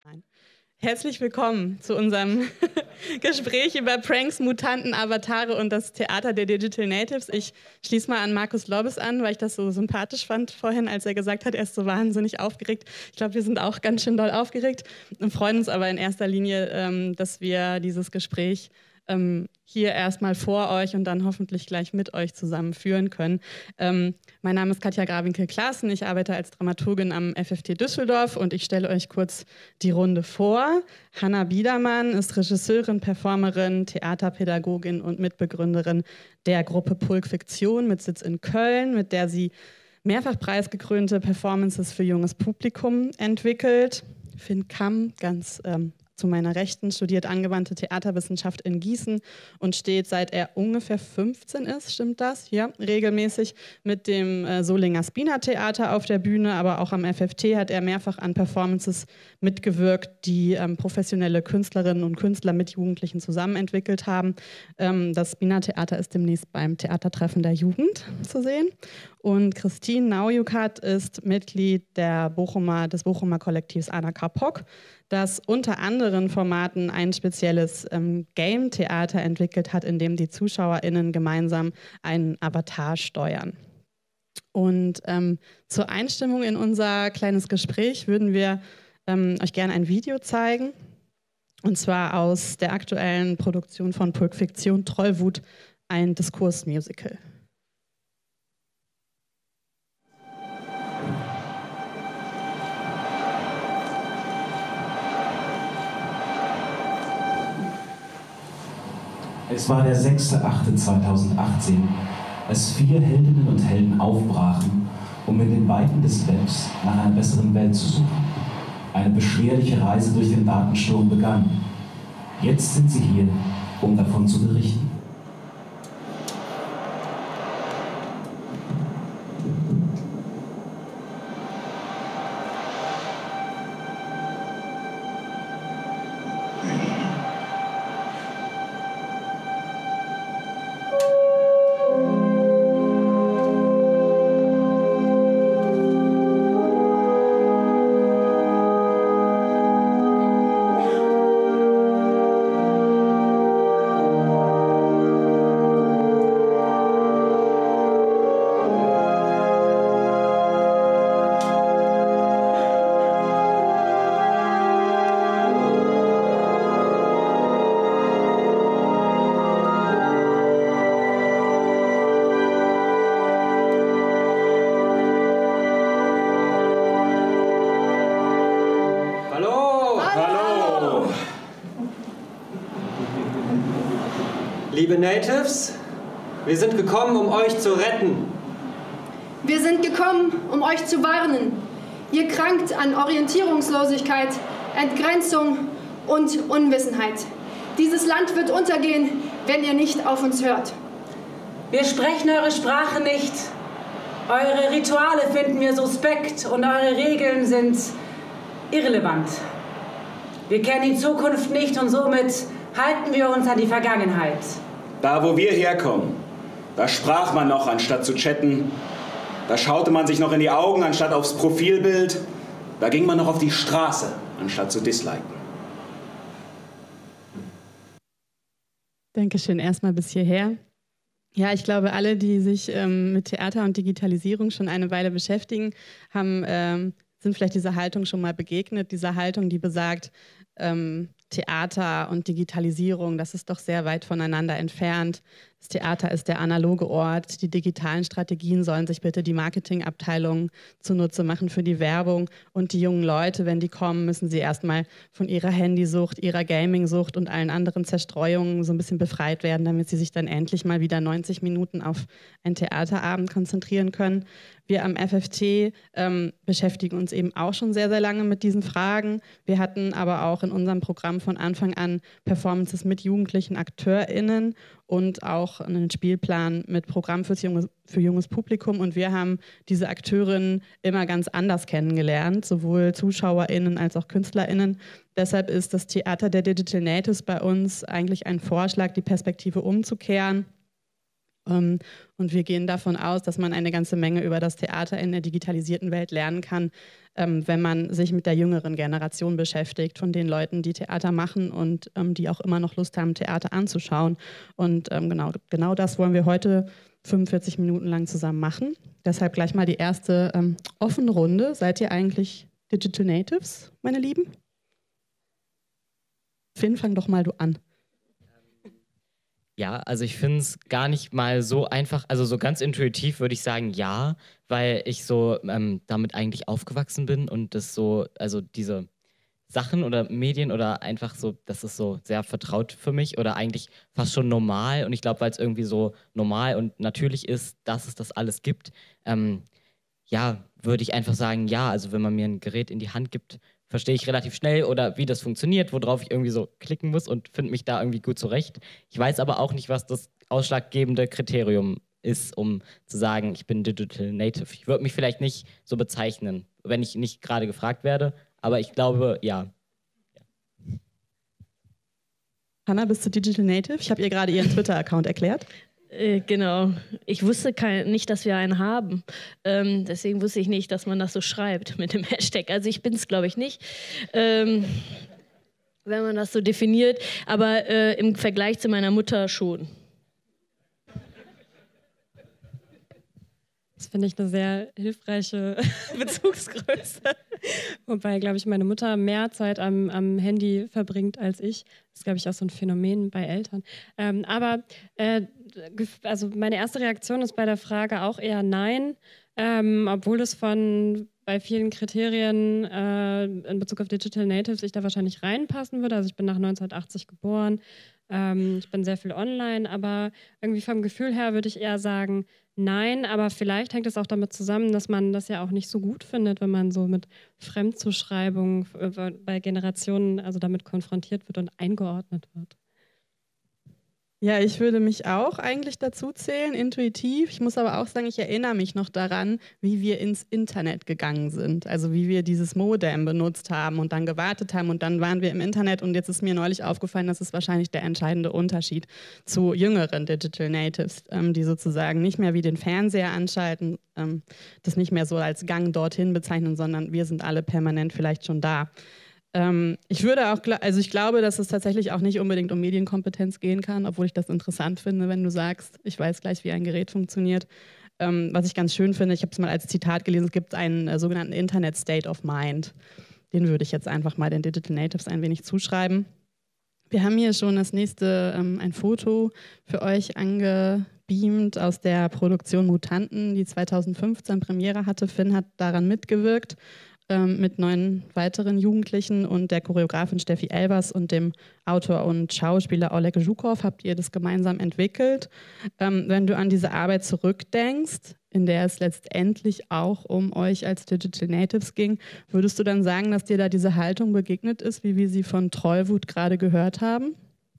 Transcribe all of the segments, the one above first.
Nein. Herzlich willkommen zu unserem Gespräch über Pranks, Mutanten, Avatare und das Theater der Digital Natives. Ich schließe mal an Markus Lorbes an, weil ich das so sympathisch fand vorhin, als er gesagt hat, er ist so wahnsinnig aufgeregt. Ich glaube, wir sind auch ganz schön doll aufgeregt und freuen uns aber in erster Linie, dass wir dieses Gespräch hier erstmal vor euch und dann hoffentlich gleich mit euch zusammen führen können. Mein Name ist Katja Grawinkel-Klaassen, ich arbeite als Dramaturgin am FFT Düsseldorf und ich stelle euch kurz die Runde vor. Hanna Biedermann ist Regisseurin, Performerin, Theaterpädagogin und Mitbegründerin der Gruppe Pulk Fiktion mit Sitz in Köln, mit der sie mehrfach preisgekrönte Performances für junges Publikum entwickelt. Finn Kamm, ganz zu meiner Rechten, studiert angewandte Theaterwissenschaft in Gießen und steht, seit er ungefähr 15 ist, stimmt das? Ja, regelmäßig mit dem Solinger Spina Theater auf der Bühne, aber auch am FFT hat er mehrfach an Performances mitgewirkt, die professionelle Künstlerinnen und Künstler mit Jugendlichen zusammen entwickelt haben. Das Spina Theater ist demnächst beim Theatertreffen der Jugend zu sehen. Und Christine Naujukat ist Mitglied des Bochumer Kollektivs Anna Kapok, das unter anderen Formaten ein spezielles Game-Theater entwickelt hat, in dem die ZuschauerInnen gemeinsam einen Avatar steuern. Und zur Einstimmung in unser kleines Gespräch würden wir euch gerne ein Video zeigen, und zwar aus der aktuellen Produktion von Pulk Fiktion Trollwut, ein Diskursmusical. Es war der 6.8.2018, als 4 Heldinnen und Helden aufbrachen, um in den Weiten des Webs nach einer besseren Welt zu suchen. Eine beschwerliche Reise durch den Datensturm begann. Jetzt sind sie hier, um davon zu berichten. Liebe Natives, wir sind gekommen, um euch zu retten. Wir sind gekommen, um euch zu warnen. Ihr krankt an Orientierungslosigkeit, Entgrenzung und Unwissenheit. Dieses Land wird untergehen, wenn ihr nicht auf uns hört. Wir sprechen eure Sprache nicht. Eure Rituale finden wir suspekt und eure Regeln sind irrelevant. Wir kennen die Zukunft nicht und somit halten wir uns an die Vergangenheit. Da, wo wir herkommen, da sprach man noch, anstatt zu chatten. Da schaute man sich noch in die Augen, anstatt aufs Profilbild. Da ging man noch auf die Straße, anstatt zu disliken. Dankeschön erstmal bis hierher. Ja, ich glaube, alle, die sich mit Theater und Digitalisierung schon eine Weile beschäftigen, sind vielleicht dieser Haltung schon mal begegnet. Dieser Haltung, die besagt, Theater und Digitalisierung, das ist doch sehr weit voneinander entfernt. Das Theater ist der analoge Ort. Die digitalen Strategien sollen sich bitte die Marketingabteilung zunutze machen für die Werbung. Und die jungen Leute, wenn die kommen, müssen sie erstmal von ihrer Handysucht, ihrer Gaming-Sucht und allen anderen Zerstreuungen so ein bisschen befreit werden, damit sie sich dann endlich mal wieder 90 Minuten auf einen Theaterabend konzentrieren können. Wir am FFT beschäftigen uns eben auch schon sehr, sehr lange mit diesen Fragen. Wir hatten aber auch in unserem Programm von Anfang an Performances mit jugendlichen AkteurInnen und auch einen Spielplan mit Programm für junges Publikum. Und wir haben diese Akteurinnen immer ganz anders kennengelernt, sowohl ZuschauerInnen als auch KünstlerInnen. Deshalb ist das Theater der Digital Natives bei uns eigentlich ein Vorschlag, die Perspektive umzukehren Und wir gehen davon aus, dass man eine ganze Menge über das Theater in der digitalisierten Welt lernen kann, wenn man sich mit der jüngeren Generation beschäftigt, von den Leuten, die Theater machen und die auch immer noch Lust haben, Theater anzuschauen. Und genau das wollen wir heute 45 Minuten lang zusammen machen. Deshalb gleich mal die erste offene Runde. Seid ihr eigentlich Digital Natives, meine Lieben? Finn, fang doch mal du an. Ja, also ich finde es gar nicht mal so einfach, also so ganz intuitiv würde ich sagen ja, weil ich so damit eigentlich aufgewachsen bin und das so, also diese Sachen oder Medien oder einfach so, das ist so sehr vertraut für mich oder eigentlich fast schon normal und ich glaube, weil es irgendwie so normal und natürlich ist, dass es das alles gibt, ja, würde ich einfach sagen ja, also wenn man mir ein Gerät in die Hand gibt, verstehe ich relativ schnell oder wie das funktioniert, worauf ich irgendwie so klicken muss und finde mich da irgendwie gut zurecht. Ich weiß aber auch nicht, was das ausschlaggebende Kriterium ist, um zu sagen, ich bin Digital Native. Ich würde mich vielleicht nicht so bezeichnen, wenn ich nicht gerade gefragt werde, aber ich glaube, ja. Hannah, bist du Digital Native? Ich habe ihr gerade ihren Twitter-Account erklärt. Genau. Ich wusste nicht, dass wir einen haben. Deswegen wusste ich nicht, dass man das so schreibt mit dem Hashtag. Also ich bin es, glaube ich, nicht, wenn man das so definiert. Aber im Vergleich zu meiner Mutter schon. Das finde ich eine sehr hilfreiche Bezugsgröße. Wobei, glaube ich, meine Mutter mehr Zeit am Handy verbringt als ich. Das ist, glaube ich, auch so ein Phänomen bei Eltern. Also meine erste Reaktion ist bei der Frage auch eher nein, obwohl es bei vielen Kriterien in Bezug auf Digital Natives ich da wahrscheinlich reinpassen würde. Also ich bin nach 1980 geboren, ich bin sehr viel online, aber irgendwie vom Gefühl her würde ich eher sagen nein, aber vielleicht hängt es auch damit zusammen, dass man das ja auch nicht so gut findet, wenn man so mit Fremdzuschreibung bei Generationen also damit konfrontiert wird und eingeordnet wird. Ja, ich würde mich auch eigentlich dazu zählen, intuitiv. Ich muss aber auch sagen, ich erinnere mich noch daran, wie wir ins Internet gegangen sind. Also wie wir dieses Modem benutzt haben und dann gewartet haben und dann waren wir im Internet und jetzt ist mir neulich aufgefallen, das ist wahrscheinlich der entscheidende Unterschied zu jüngeren Digital Natives, die sozusagen nicht mehr wie den Fernseher anschalten, das nicht mehr so als Gang dorthin bezeichnen, sondern wir sind alle permanent vielleicht schon da. Ich glaube, dass es tatsächlich auch nicht unbedingt um Medienkompetenz gehen kann, obwohl ich das interessant finde, wenn du sagst, ich weiß gleich, wie ein Gerät funktioniert. Was ich ganz schön finde, ich habe es mal als Zitat gelesen, es gibt einen sogenannten Internet State of Mind. Den würde ich jetzt einfach mal den Digital Natives ein wenig zuschreiben. Wir haben hier schon das nächste, ein Foto für euch angebeamt aus der Produktion Mutanten, die 2015 Premiere hatte. Finn hat daran mitgewirkt. Mit 9 weiteren Jugendlichen und der Choreografin Steffi Elbers und dem Autor und Schauspieler Oleg Zhukov habt ihr das gemeinsam entwickelt. Wenn du an diese Arbeit zurückdenkst, in der es letztendlich auch um euch als Digital Natives ging, würdest du dann sagen, dass dir da diese Haltung begegnet ist, wie wir sie von Trollwut gerade gehört haben?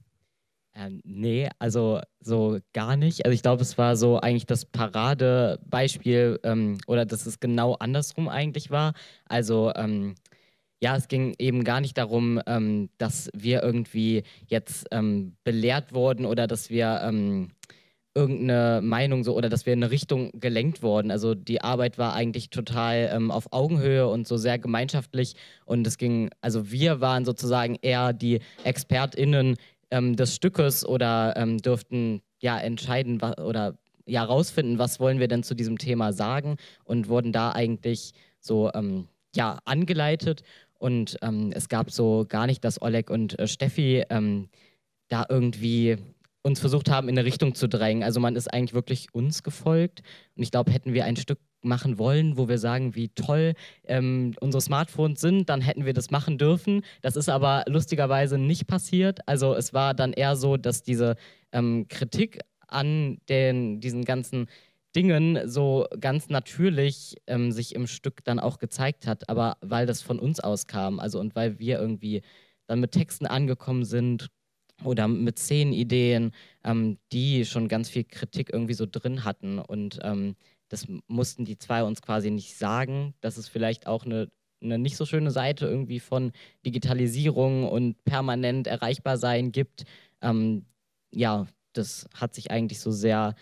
Nee, also so gar nicht. Also ich glaube, es war so eigentlich das Paradebeispiel oder dass es genau andersrum eigentlich war. Also ja, es ging eben gar nicht darum, dass wir irgendwie jetzt belehrt wurden oder dass wir irgendeine Meinung so oder dass wir in eine Richtung gelenkt wurden. Also die Arbeit war eigentlich total auf Augenhöhe und so sehr gemeinschaftlich und es ging, also wir waren sozusagen eher die ExpertInnen des Stückes oder dürften ja entscheiden oder ja rausfinden, was wollen wir denn zu diesem Thema sagen und wurden da eigentlich so ja angeleitet und es gab so gar nicht, dass Oleg und Steffi da irgendwie uns versucht haben, in eine Richtung zu drängen. Also man ist eigentlich wirklich uns gefolgt und ich glaube, hätten wir ein Stück machen wollen, wo wir sagen, wie toll unsere Smartphones sind, dann hätten wir das machen dürfen. Das ist aber lustigerweise nicht passiert. Also es war dann eher so, dass diese Kritik an diesen ganzen Dingen so ganz natürlich sich im Stück dann auch gezeigt hat, aber weil das von uns auskam, also und weil wir irgendwie dann mit Texten angekommen sind oder mit Szenenideen, die schon ganz viel Kritik irgendwie so drin hatten und das mussten die zwei uns quasi nicht sagen, dass es vielleicht auch eine nicht so schöne Seite irgendwie von Digitalisierung und permanent erreichbar sein gibt. Ja, das hat sich eigentlich so sehr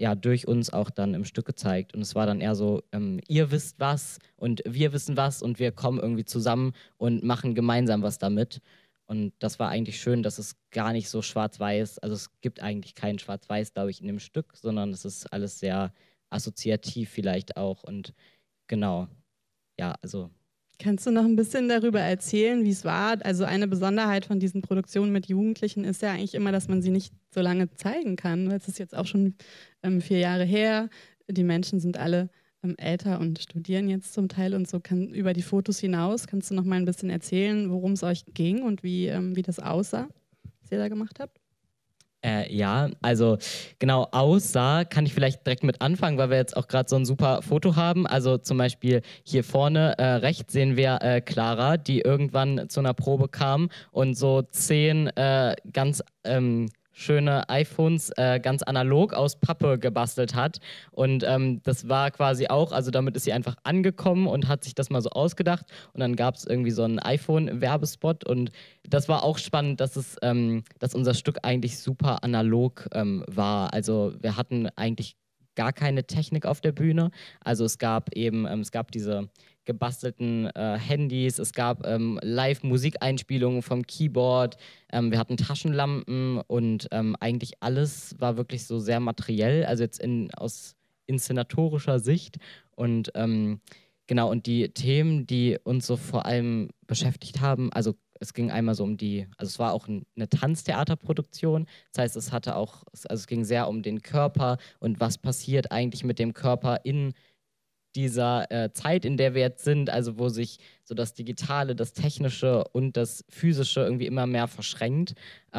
ja durch uns auch dann im Stück gezeigt. Und es war dann eher so, ihr wisst was und wir wissen was und wir kommen irgendwie zusammen und machen gemeinsam was damit. Und das war eigentlich schön, dass es gar nicht so schwarz-weiß, also es gibt eigentlich kein Schwarz-Weiß, glaube ich, in dem Stück, sondern es ist alles sehr assoziativ vielleicht auch. Und genau, ja, also. Kannst du noch ein bisschen darüber erzählen, wie es war? Also eine Besonderheit von diesen Produktionen mit Jugendlichen ist ja eigentlich immer, dass man sie nicht so lange zeigen kann, weil es ist jetzt auch schon 4 Jahre her. Die Menschen sind alle älter und studieren jetzt zum Teil und so. Über die Fotos hinaus kannst du noch mal ein bisschen erzählen, worum es euch ging und wie das aussah, was ihr da gemacht habt? Ja, also genau, aussah kann ich vielleicht direkt mit anfangen, weil wir jetzt auch gerade so ein super Foto haben. Also zum Beispiel hier vorne rechts sehen wir Clara, die irgendwann zu einer Probe kam und so 10 ganz schöne iPhones ganz analog aus Pappe gebastelt hat. Und das war quasi auch, also damit ist sie einfach angekommen und hat sich das mal so ausgedacht. Und dann gab es irgendwie so einen iPhone-Werbespot. Und das war auch spannend, dass unser Stück eigentlich super analog war. Also wir hatten eigentlich gar keine Technik auf der Bühne. Also es gab diese gebastelten Handys, es gab Live-Musikeinspielungen vom Keyboard, wir hatten Taschenlampen und eigentlich alles war wirklich so sehr materiell, also jetzt aus inszenatorischer Sicht. Und genau, und die Themen, die uns so vor allem beschäftigt haben, also es ging einmal so also es war auch eine Tanztheaterproduktion, das heißt, es ging sehr um den Körper und was passiert eigentlich mit dem Körper in dieser Zeit, in der wir jetzt sind, also wo sich so das Digitale, das Technische und das Physische irgendwie immer mehr verschränkt.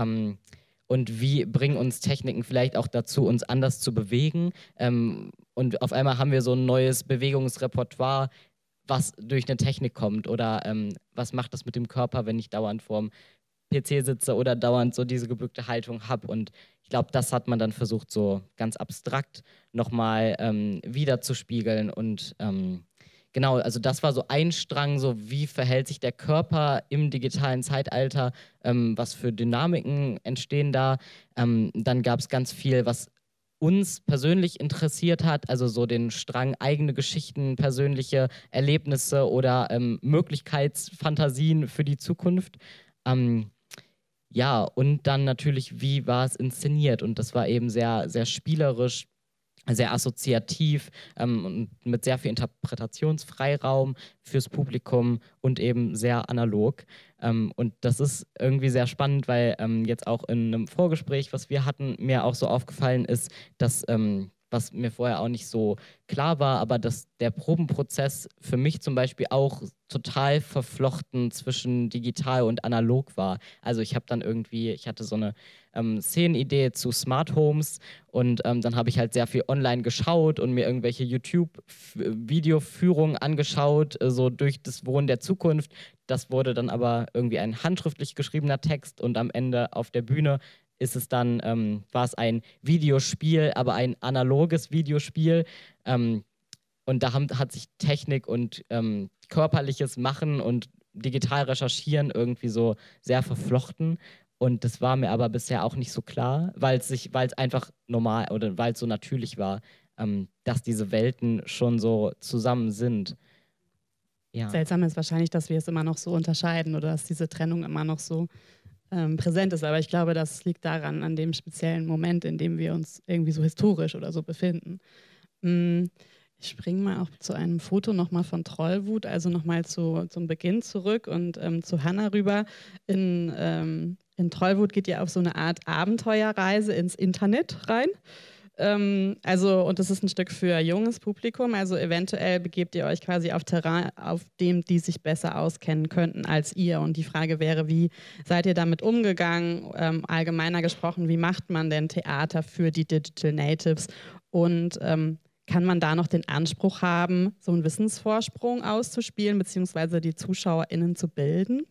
Und wie bringen uns Techniken vielleicht auch dazu, uns anders zu bewegen? Und auf einmal haben wir so ein neues Bewegungsrepertoire, was durch eine Technik kommt. Oder was macht das mit dem Körper, wenn ich dauernd vorm PC sitze oder dauernd so diese gebückte Haltung habe. Und ich glaube, das hat man dann versucht, so ganz abstrakt nochmal wiederzuspiegeln. Und genau, also das war so ein Strang, so wie verhält sich der Körper im digitalen Zeitalter, was für Dynamiken entstehen da. Dann gab es ganz viel, was uns persönlich interessiert hat, also so den Strang eigene Geschichten, persönliche Erlebnisse oder Möglichkeitsfantasien für die Zukunft. Ja, und dann natürlich, wie war es inszeniert? Und das war eben sehr, sehr spielerisch, sehr assoziativ und mit sehr viel Interpretationsfreiraum fürs Publikum und eben sehr analog. Und das ist irgendwie sehr spannend, weil jetzt auch in einem Vorgespräch, was wir hatten, mir auch so aufgefallen ist, dass was mir vorher auch nicht so klar war, aber dass der Probenprozess für mich zum Beispiel auch total verflochten zwischen digital und analog war. Also ich hatte so eine Szenenidee zu Smart Homes und dann habe ich halt sehr viel online geschaut und mir irgendwelche YouTube-Videoführungen angeschaut, so durch das Wohnen der Zukunft. Das wurde dann aber irgendwie ein handschriftlich geschriebener Text und am Ende auf der Bühne war es ein Videospiel, aber ein analoges Videospiel. Und da hat sich Technik und körperliches Machen und digital recherchieren irgendwie so sehr verflochten. Und das war mir aber bisher auch nicht so klar, weil es einfach normal oder weil es so natürlich war, dass diese Welten schon so zusammen sind. Ja. Seltsam ist wahrscheinlich, dass wir es immer noch so unterscheiden oder dass diese Trennung immer noch so präsent ist. Aber ich glaube, das liegt daran, an dem speziellen Moment, in dem wir uns irgendwie so historisch oder so befinden. Ich springe mal auch zu einem Foto nochmal von Trollwut, also nochmal zum Beginn zurück und zu Hannah rüber. In Trollwut geht ihr auf so eine Art Abenteuerreise ins Internet rein. Und das ist ein Stück für junges Publikum, also eventuell begebt ihr euch quasi auf Terrain, auf dem die sich besser auskennen könnten als ihr. Und die Frage wäre, wie seid ihr damit umgegangen? Allgemeiner gesprochen, wie macht man denn Theater für die Digital Natives? Und kann man da noch den Anspruch haben, so einen Wissensvorsprung auszuspielen, beziehungsweise die ZuschauerInnen zu bilden?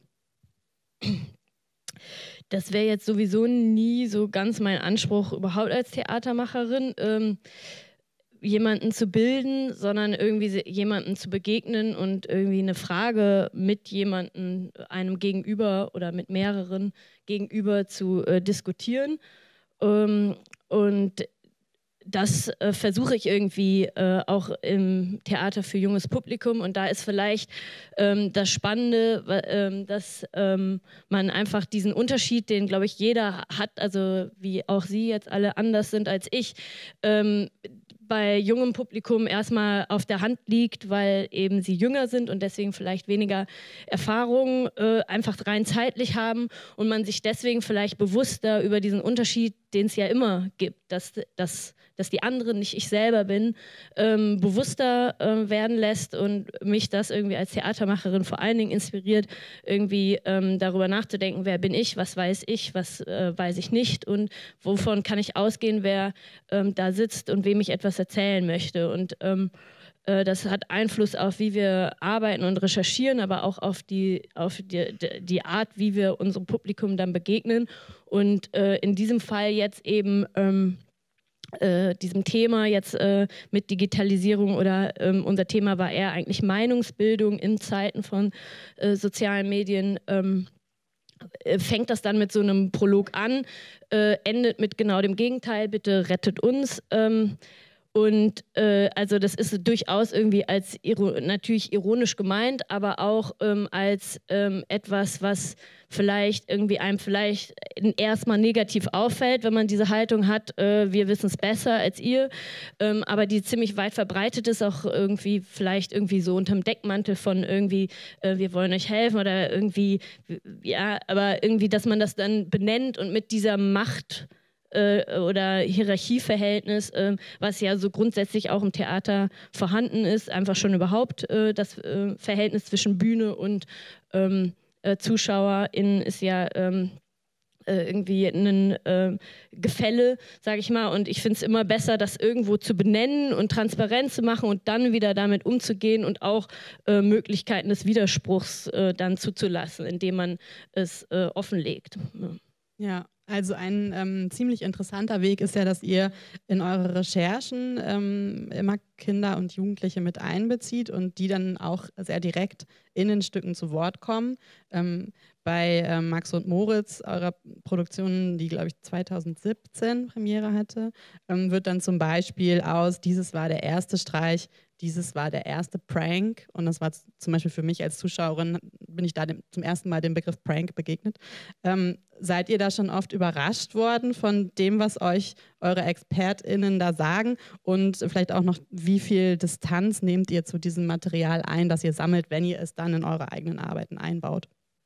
Das wäre jetzt sowieso nie so ganz mein Anspruch überhaupt als Theatermacherin, jemanden zu bilden, sondern irgendwie jemandem zu begegnen und irgendwie eine Frage mit jemandem, einem Gegenüber oder mit mehreren gegenüber zu diskutieren. Und das versuche ich irgendwie auch im Theater für junges Publikum, und da ist vielleicht das Spannende, dass man einfach diesen Unterschied, den, glaube ich, jeder hat, also wie auch Sie jetzt alle anders sind als ich, bei jungem Publikum erstmal auf der Hand liegt, weil eben sie jünger sind und deswegen vielleicht weniger Erfahrung einfach rein zeitlich haben und man sich deswegen vielleicht bewusster über diesen Unterschied, den es ja immer gibt, dass die anderen, nicht ich selber bin, bewusster werden lässt und mich das irgendwie als Theatermacherin vor allen Dingen inspiriert, irgendwie darüber nachzudenken, wer bin ich, was weiß ich nicht und wovon kann ich ausgehen, wer da sitzt und wem ich etwas erzählen möchte. Und das hat Einfluss auf, wie wir arbeiten und recherchieren, aber auch auf die Art, wie wir unserem Publikum dann begegnen. Und in diesem Fall jetzt eben diesem Thema jetzt mit Digitalisierung oder unser Thema war eher eigentlich Meinungsbildung in Zeiten von sozialen Medien, fängt das dann mit so einem Prolog an, endet mit genau dem Gegenteil, bitte rettet uns. Und also das ist durchaus irgendwie als natürlich ironisch gemeint, aber auch als etwas, was einem erstmal negativ auffällt, wenn man diese Haltung hat, wir wissen es besser als ihr, aber die ziemlich weit verbreitet ist, auch irgendwie vielleicht irgendwie so unterm Deckmantel von irgendwie, wir wollen euch helfen oder irgendwie, ja, aber irgendwie, dass man das dann benennt und mit dieser Macht oder Hierarchieverhältnis, was ja so grundsätzlich auch im Theater vorhanden ist, einfach schon überhaupt das Verhältnis zwischen Bühne und ZuschauerInnen ist ja irgendwie ein Gefälle, sage ich mal, und ich finde es immer besser, das irgendwo zu benennen und transparent zu machen und dann wieder damit umzugehen und auch Möglichkeiten des Widerspruchs dann zuzulassen, indem man es offenlegt. Ja. Also ein ziemlich interessanter Weg ist ja, dass ihr in eure Recherchen immer Kinder und Jugendliche mit einbezieht und die dann auch sehr direkt in den Stücken zu Wort kommen. Bei Max und Moritz, eurer Produktion, die, glaube ich, 2017 Premiere hatte, wird dann zum Beispiel aus dieses war der erste Streich, dieses war der erste Prank, und das war zum Beispiel für mich als Zuschauerin, bin ich da zum ersten Mal dem Begriff Prank begegnet. Seid ihr da schon oft überrascht worden von dem, was euch eure ExpertInnen da sagen, und vielleicht auch noch, wie viel Distanz nehmt ihr zu diesem Material ein, das ihr sammelt, wenn ihr es dann in eure eigenen Arbeiten einbaut?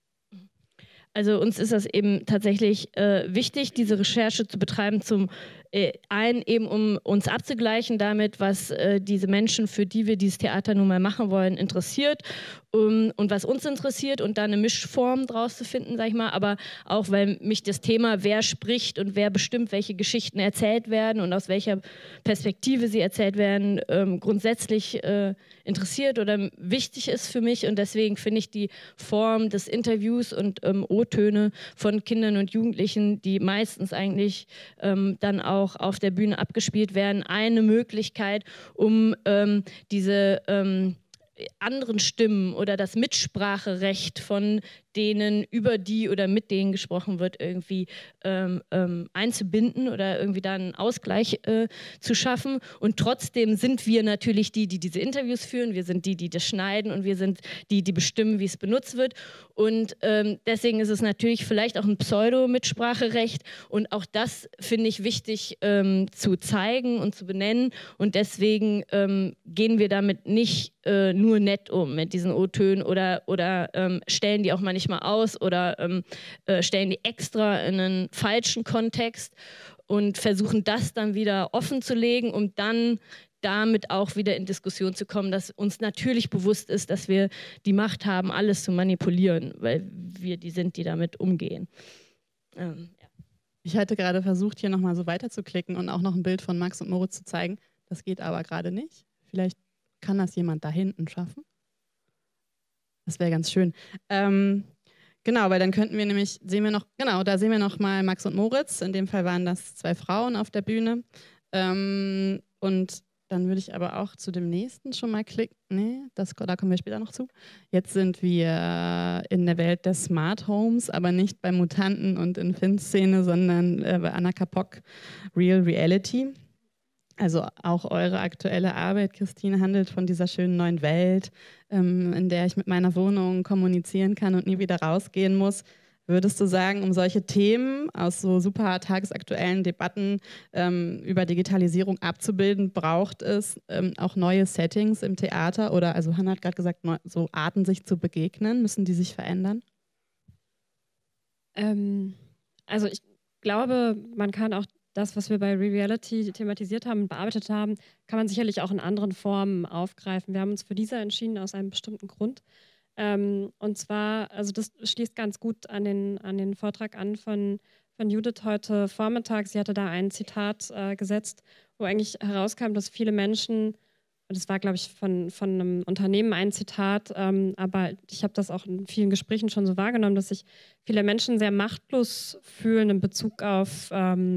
Also uns ist das eben tatsächlich wichtig, diese Recherche zu betreiben, zum einen eben, um uns abzugleichen damit, was diese Menschen, für die wir dieses Theater nun mal machen wollen, interessiert und was uns interessiert und da eine Mischform draus zu finden, sag ich mal, aber auch, weil mich das Thema, wer spricht und wer bestimmt, welche Geschichten erzählt werden und aus welcher Perspektive sie erzählt werden, grundsätzlich interessiert oder wichtig ist für mich, und deswegen finde ich die Form des Interviews und O-Töne von Kindern und Jugendlichen, die meistens eigentlich dann auch auf der Bühne abgespielt werden, eine Möglichkeit, um diese anderen Stimmen oder das Mitspracherecht von denen, über die oder mit denen gesprochen wird, irgendwie einzubinden oder irgendwie da einen Ausgleich zu schaffen. Und trotzdem sind wir natürlich die, die diese Interviews führen, wir sind die, die das schneiden, und wir sind die, die bestimmen, wie es benutzt wird. Und deswegen ist es natürlich vielleicht auch ein Pseudo-Mitspracherecht, und auch das finde ich wichtig zu zeigen und zu benennen, und deswegen gehen wir damit nicht nur nett um mit diesen O-Tönen oder stellen die auch manchmal aus oder stellen die extra in einen falschen Kontext und versuchen das dann wieder offen zu legen, um dann damit auch wieder in Diskussion zu kommen, dass uns natürlich bewusst ist, dass wir die Macht haben, alles zu manipulieren, weil wir die sind, die damit umgehen. Ja. Ich hatte gerade versucht, hier nochmal so weiterzuklicken und auch noch ein Bild von Max und Moritz zu zeigen. Das geht aber gerade nicht. Vielleicht kann das jemand da hinten schaffen. Das wäre ganz schön. Genau, weil dann könnten wir nämlich, da sehen wir noch mal Max und Moritz. In dem Fall waren das 2 Frauen auf der Bühne. Und dann würde ich aber auch zu dem nächsten schon mal klicken. Nee, da kommen wir später noch zu. Jetzt sind wir in der Welt der Smart Homes, aber nicht bei Mutanten und in Fin-Szene, sondern bei Anna Kapok, Real Reality. Also auch eure aktuelle Arbeit, Christine, handelt von dieser schönen neuen Welt, in der ich mit meiner Wohnung kommunizieren kann und nie wieder rausgehen muss. Würdest du sagen, um solche Themen aus so super tagesaktuellen Debatten über Digitalisierung abzubilden, braucht es auch neue Settings im Theater? Oder, also Hannah hat gerade gesagt, so Arten, sich zu begegnen, müssen die sich verändern? Also ich glaube, man kann auch das, was wir bei Re-Reality thematisiert haben und bearbeitet haben, kann man sicherlich auch in anderen Formen aufgreifen. Wir haben uns für diese entschieden aus einem bestimmten Grund. Und zwar, also das schließt ganz gut an den Vortrag an von Judith heute Vormittag. Sie hatte da ein Zitat gesetzt, wo eigentlich herauskam, dass viele Menschen, und das war, glaube ich, von einem Unternehmen ein Zitat, aber ich habe das auch in vielen Gesprächen schon so wahrgenommen, dass sich viele Menschen sehr machtlos fühlen in Bezug auf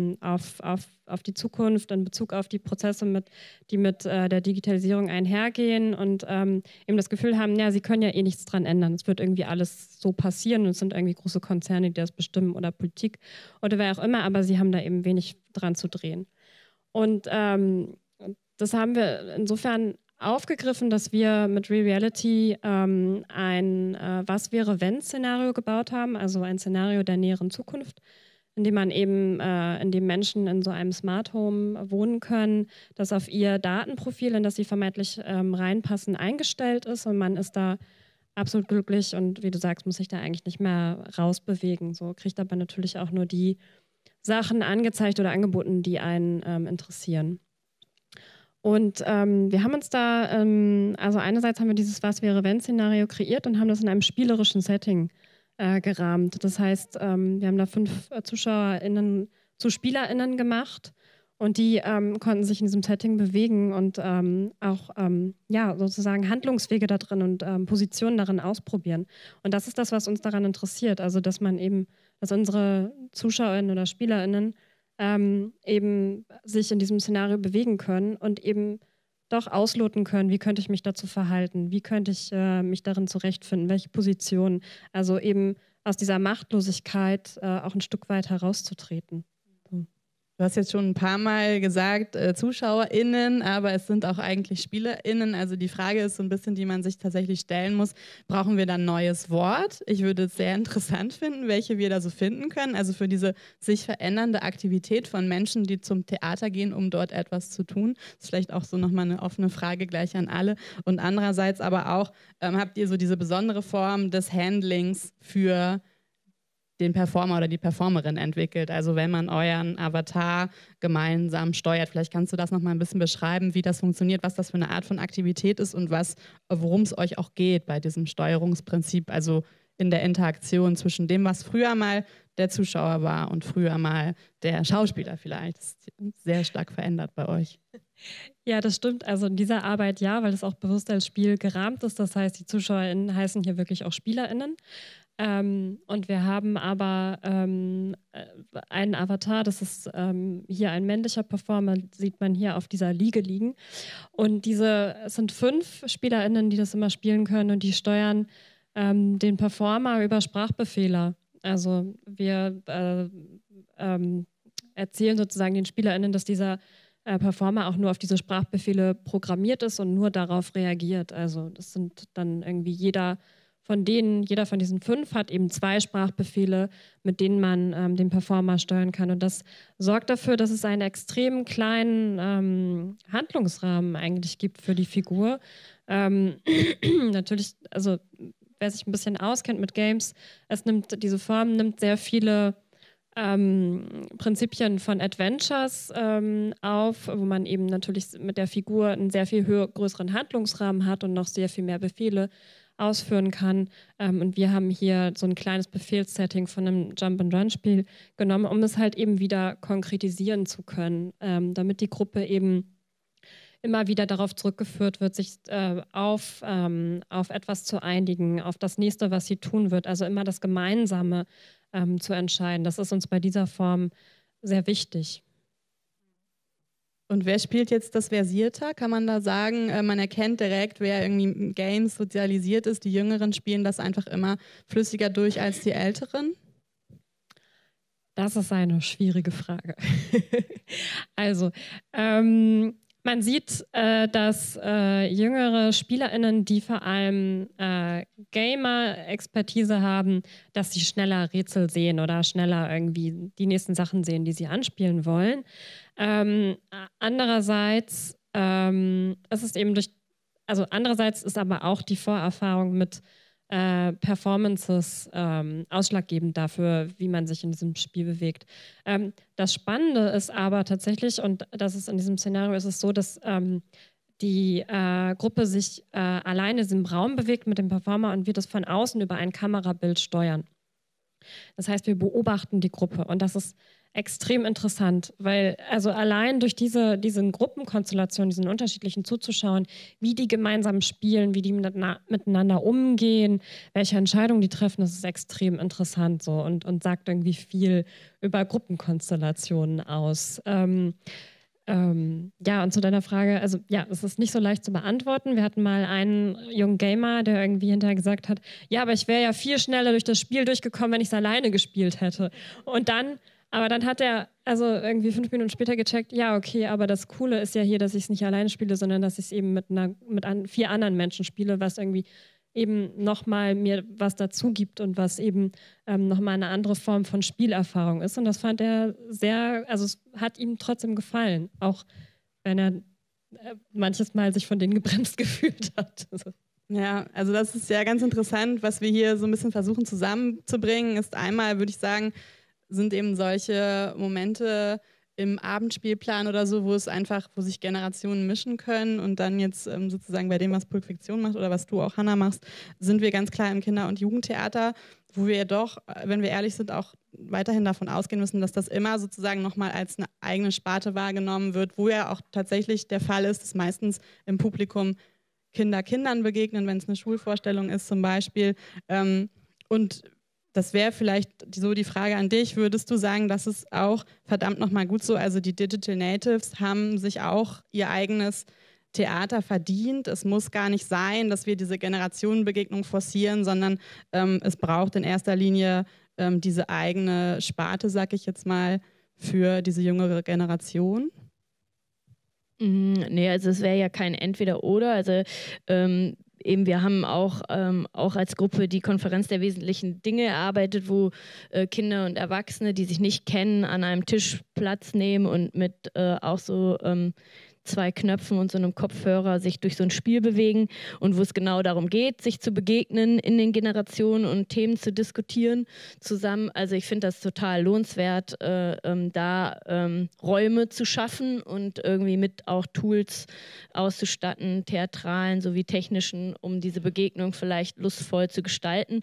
die Zukunft, in Bezug auf die Prozesse, die mit der Digitalisierung einhergehen und eben das Gefühl haben, ja, sie können ja eh nichts dran ändern. Es wird irgendwie alles so passieren und es sind irgendwie große Konzerne, die das bestimmen oder Politik oder wer auch immer, aber sie haben da eben wenig dran zu drehen. Und das haben wir insofern aufgegriffen, dass wir mit Re-Reality ein Was-wäre-wenn-Szenario gebaut haben, also ein Szenario der näheren Zukunft, in dem man eben, in dem Menschen in so einem Smart Home wohnen können, das auf ihr Datenprofil, in das sie vermeintlich reinpassen, eingestellt ist und man ist da absolut glücklich und wie du sagst, muss sich da eigentlich nicht mehr rausbewegen. So kriegt aber natürlich auch nur die Sachen angezeigt oder angeboten, die einen interessieren. Und wir haben uns da, also einerseits haben wir dieses Was-wäre-wenn-Szenario kreiert und haben das in einem spielerischen Setting gerahmt. Das heißt, wir haben da 5 ZuschauerInnen zu SpielerInnen gemacht und die konnten sich in diesem Setting bewegen und auch ja, sozusagen Handlungswege da drin und Positionen darin ausprobieren. Und das ist das, was uns daran interessiert. Also, dass unsere ZuschauerInnen oder SpielerInnen eben sich in diesem Szenario bewegen können und eben doch ausloten können, wie könnte ich mich dazu verhalten, wie könnte ich mich darin zurechtfinden, welche Positionen, also eben aus dieser Machtlosigkeit auch ein Stück weit herauszutreten. Du hast jetzt schon ein paar Mal gesagt, ZuschauerInnen, aber es sind auch eigentlich SpielerInnen. Also die Frage ist so ein bisschen, die man sich tatsächlich stellen muss, brauchen wir da ein neues Wort? Ich würde es sehr interessant finden, welche wir da so finden können. Also für diese sich verändernde Aktivität von Menschen, die zum Theater gehen, um dort etwas zu tun. Das ist vielleicht auch so nochmal eine offene Frage gleich an alle. Und andererseits aber auch, habt ihr so diese besondere Form des Handlings für den Performer oder die Performerin entwickelt. Also wenn man euren Avatar gemeinsam steuert, vielleicht kannst du das noch mal ein bisschen beschreiben, wie das funktioniert, was das für eine Art von Aktivität ist und worum es euch auch geht bei diesem Steuerungsprinzip, also in der Interaktion zwischen dem, was früher mal der Zuschauer war und früher mal der Schauspieler vielleicht. Das ist sehr stark verändert bei euch. Ja, das stimmt. Also in dieser Arbeit ja, weil es auch bewusst als Spiel gerahmt ist. Das heißt, die ZuschauerInnen heißen hier wirklich auch SpielerInnen. Und wir haben aber einen Avatar, das ist hier ein männlicher Performer, sieht man hier auf dieser Liege liegen. Und es sind 5 SpielerInnen, die das immer spielen können und die steuern den Performer über Sprachbefehle. Also wir erzählen sozusagen den SpielerInnen, dass dieser Performer auch nur auf diese Sprachbefehle programmiert ist und nur darauf reagiert. Also das sind dann irgendwie jeder von diesen 5 hat eben 2 Sprachbefehle, mit denen man den Performer steuern kann. Und das sorgt dafür, dass es einen extrem kleinen Handlungsrahmen eigentlich gibt für die Figur. Natürlich, also wer sich ein bisschen auskennt mit Games, diese Form nimmt sehr viele Prinzipien von Adventures auf, wo man eben natürlich mit der Figur einen sehr viel größeren Handlungsrahmen hat und noch sehr viel mehr Befehle ausführen kann. Und wir haben hier so ein kleines Befehlssetting von einem Jump-and-Run-Spiel genommen, um es halt eben wieder konkretisieren zu können, damit die Gruppe eben immer wieder darauf zurückgeführt wird, sich auf etwas zu einigen, auf das Nächste, was sie tun wird. Also immer das Gemeinsame zu entscheiden. Das ist uns bei dieser Form sehr wichtig. Und wer spielt jetzt das versierter? Kann man da sagen, man erkennt direkt, wer irgendwie in Games sozialisiert ist. Die Jüngeren spielen das einfach immer flüssiger durch als die Älteren? Das ist eine schwierige Frage. Also, man sieht, dass jüngere SpielerInnen, die vor allem Gamer-Expertise haben, dass sie schneller Rätsel sehen oder schneller irgendwie die nächsten Sachen sehen, die sie anspielen wollen. Andererseits andererseits ist aber auch die Vorerfahrung mit Performances ausschlaggebend dafür, wie man sich in diesem Spiel bewegt. Das Spannende ist aber tatsächlich, und das ist in diesem Szenario ist es so, dass die Gruppe sich alleine in diesem Raum bewegt mit dem Performer und wir das von außen über ein Kamerabild steuern. Das heißt, wir beobachten die Gruppe und das ist extrem interessant, weil also allein durch diesen Gruppenkonstellationen, diesen unterschiedlichen zuzuschauen, wie die gemeinsam spielen, wie die miteinander umgehen, welche Entscheidungen die treffen, das ist extrem interessant so und sagt irgendwie viel über Gruppenkonstellationen aus. Ja, und zu deiner Frage, also ja, es ist nicht so leicht zu beantworten. Wir hatten mal einen jungen Gamer, der irgendwie hinterher gesagt hat, ja, aber ich wäre ja viel schneller durch das Spiel durchgekommen, wenn ich es alleine gespielt hätte. Aber dann hat er also irgendwie 5 Minuten später gecheckt, ja, okay, aber das Coole ist ja hier, dass ich es nicht alleine spiele, sondern dass ich es eben mit 4 anderen Menschen spiele, was irgendwie eben nochmal mir was dazu gibt und was eben nochmal eine andere Form von Spielerfahrung ist. Und das fand er also es hat ihm trotzdem gefallen, auch wenn er manches Mal sich von denen gebremst gefühlt hat. Also. Ja, also das ist ja ganz interessant, was wir hier so ein bisschen versuchen zusammenzubringen, ist einmal, würde ich sagen, sind eben solche Momente im Abendspielplan oder so, wo sich Generationen mischen können und dann jetzt sozusagen bei dem, was Pulp Fiction macht oder was du auch, Hannah, machst, sind wir ganz klar im Kinder- und Jugendtheater, wo wir doch, wenn wir ehrlich sind, auch weiterhin davon ausgehen müssen, dass das immer sozusagen nochmal als eine eigene Sparte wahrgenommen wird, wo ja auch tatsächlich der Fall ist, dass meistens im Publikum Kinder Kindern begegnen, wenn es eine Schulvorstellung ist zum Beispiel. Und das wäre vielleicht so die Frage an dich. Würdest du sagen, dass es auch verdammt nochmal gut so, also die Digital Natives haben sich auch ihr eigenes Theater verdient. Es muss gar nicht sein, dass wir diese Generationenbegegnung forcieren, sondern es braucht in erster Linie diese eigene Sparte, sag ich jetzt mal, für diese jüngere Generation? Nee, also es wäre ja kein Entweder-Oder. Also eben, wir haben auch als Gruppe die Konferenz der wesentlichen Dinge erarbeitet, wo Kinder und Erwachsene, die sich nicht kennen, an einem Tisch Platz nehmen und mit auch so 2 Knöpfen und so einem Kopfhörer sich durch so ein Spiel bewegen und wo es genau darum geht, sich zu begegnen in den Generationen und Themen zu diskutieren zusammen. Also ich finde das total lohnenswert, da Räume zu schaffen und irgendwie mit auch Tools auszustatten, theatralen sowie technischen, um diese Begegnung vielleicht lustvoll zu gestalten.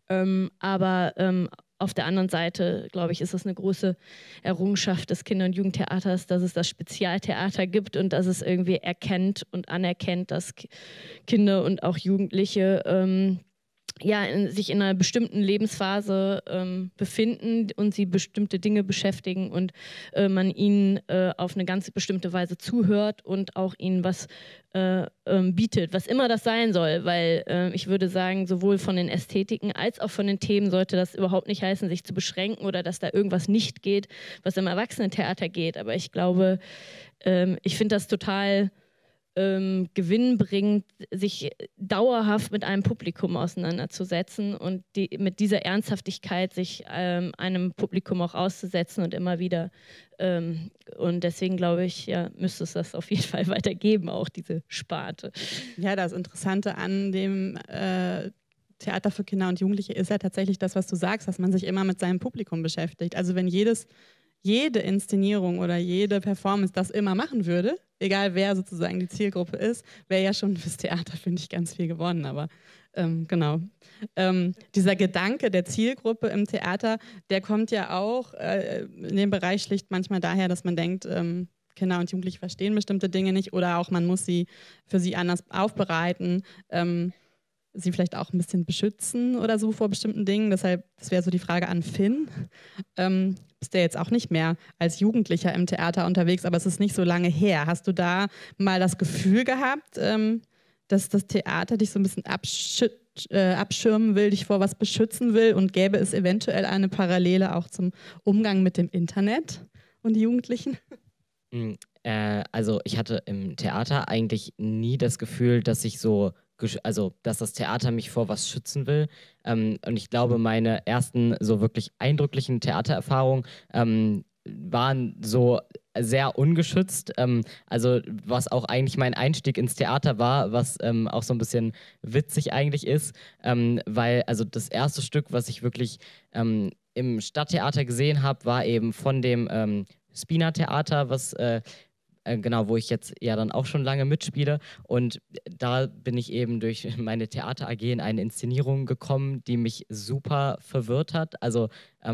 Aber auf der anderen Seite, glaube ich, ist es eine große Errungenschaft des Kinder- und Jugendtheaters, dass es das Spezialtheater gibt und dass es irgendwie erkennt und anerkennt, dass Kinder und auch Jugendliche sich in einer bestimmten Lebensphase befinden und sie bestimmte Dinge beschäftigen und man ihnen auf eine ganz bestimmte Weise zuhört und auch ihnen was bietet, was immer das sein soll, weil ich würde sagen, sowohl von den Ästhetiken als auch von den Themen sollte das überhaupt nicht heißen, sich zu beschränken oder dass da irgendwas nicht geht, was im Erwachsenentheater geht, aber ich glaube, ich finde das total gewinnbringend, sich dauerhaft mit einem Publikum auseinanderzusetzen und mit dieser Ernsthaftigkeit sich einem Publikum auch auszusetzen und immer wieder. Und deswegen glaube ich, ja, müsste es das auf jeden Fall weitergeben, auch diese Sparte. Ja, das Interessante an dem Theater für Kinder und Jugendliche ist ja tatsächlich das, was du sagst, dass man sich immer mit seinem Publikum beschäftigt. Also wenn jede Inszenierung oder jede Performance das immer machen würde, egal wer sozusagen die Zielgruppe ist, wäre ja schon fürs Theater, finde ich, ganz viel gewonnen. Aber genau. Dieser Gedanke der Zielgruppe im Theater, der kommt ja auch in dem Bereich schlicht manchmal daher, dass man denkt, Kinder und Jugendliche verstehen bestimmte Dinge nicht oder auch man muss sie für sie anders aufbereiten, sie vielleicht auch ein bisschen beschützen oder so vor bestimmten Dingen. Deshalb, das wäre so die Frage an Finn. Bist du jetzt auch nicht mehr als Jugendlicher im Theater unterwegs, aber es ist nicht so lange her. Hast du da mal das Gefühl gehabt, dass das Theater dich so ein bisschen abschirmen will, dich vor was beschützen will, und gäbe es eventuell eine Parallele auch zum Umgang mit dem Internet und Jugendlichen? Also ich hatte im Theater eigentlich nie das Gefühl, dass ich dass das Theater mich vor was schützen will. Und ich glaube, meine ersten so wirklich eindrücklichen Theatererfahrungen waren so sehr ungeschützt. Also was auch eigentlich mein Einstieg ins Theater war, was auch so ein bisschen witzig eigentlich ist, weil also das erste Stück, was ich wirklich im Stadttheater gesehen habe, war eben von dem Spina-Theater, was genau, wo ich jetzt ja dann auch schon lange mitspiele. Und da bin ich eben durch meine Theater AG in eine Inszenierung gekommen, die mich super verwirrt hat. Also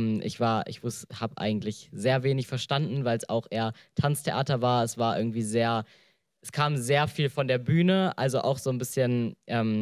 habe eigentlich sehr wenig verstanden, weil es auch eher Tanztheater war. Es kam sehr viel von der Bühne, also auch so ein bisschen,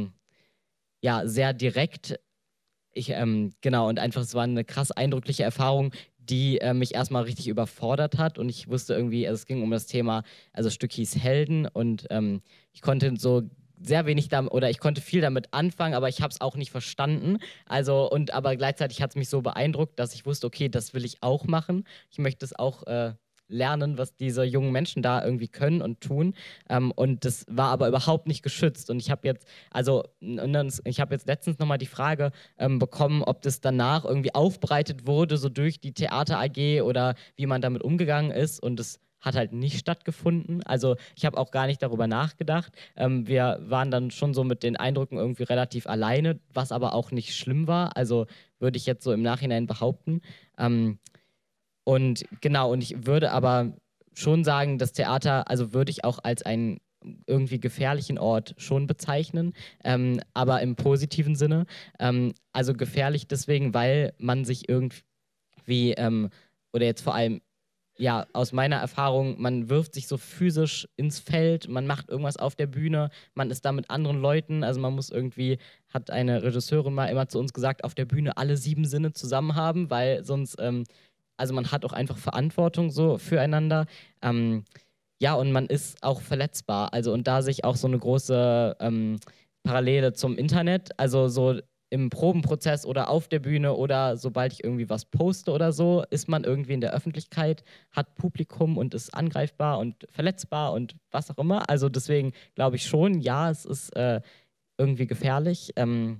sehr direkt. Genau, und einfach, es war eine krass eindrückliche Erfahrung, die mich erstmal richtig überfordert hat, und ich wusste irgendwie, also es ging um das Thema, also das Stück hieß Helden, und ich konnte so sehr wenig ich konnte viel damit anfangen, aber ich habe es auch nicht verstanden. Also, aber gleichzeitig hat es mich so beeindruckt, dass ich wusste, okay, das will ich auch machen. Ich möchte es auch lernen, was diese jungen Menschen da irgendwie können und tun. Und das war aber überhaupt nicht geschützt. Und ich habe jetzt letztens nochmal die Frage bekommen, ob das danach irgendwie aufbereitet wurde, so durch die Theater AG, oder wie man damit umgegangen ist. Und das hat halt nicht stattgefunden. Also ich habe auch gar nicht darüber nachgedacht. Wir waren dann schon so mit den Eindrücken irgendwie relativ alleine, was aber auch nicht schlimm war. Also würde ich jetzt so im Nachhinein behaupten. Und genau, und ich würde aber schon sagen, das Theater, also würde ich auch als einen irgendwie gefährlichen Ort schon bezeichnen, aber im positiven Sinne. Also gefährlich deswegen, weil man sich irgendwie, oder jetzt vor allem, ja, aus meiner Erfahrung, man wirft sich so physisch ins Feld, man macht irgendwas auf der Bühne, man ist da mit anderen Leuten, also man muss irgendwie, hat eine Regisseurin mal immer zu uns gesagt, auf der Bühne alle 7 Sinne zusammen haben, weil sonst... Also man hat auch einfach Verantwortung so füreinander. Ja, und man ist auch verletzbar. Also, und da sich auch so eine große Parallele zum Internet, also so im Probenprozess oder auf der Bühne oder sobald ich irgendwie was poste oder so, ist man irgendwie in der Öffentlichkeit, hat Publikum und ist angreifbar und verletzbar und was auch immer. Also deswegen glaube ich schon, ja, es ist irgendwie gefährlich.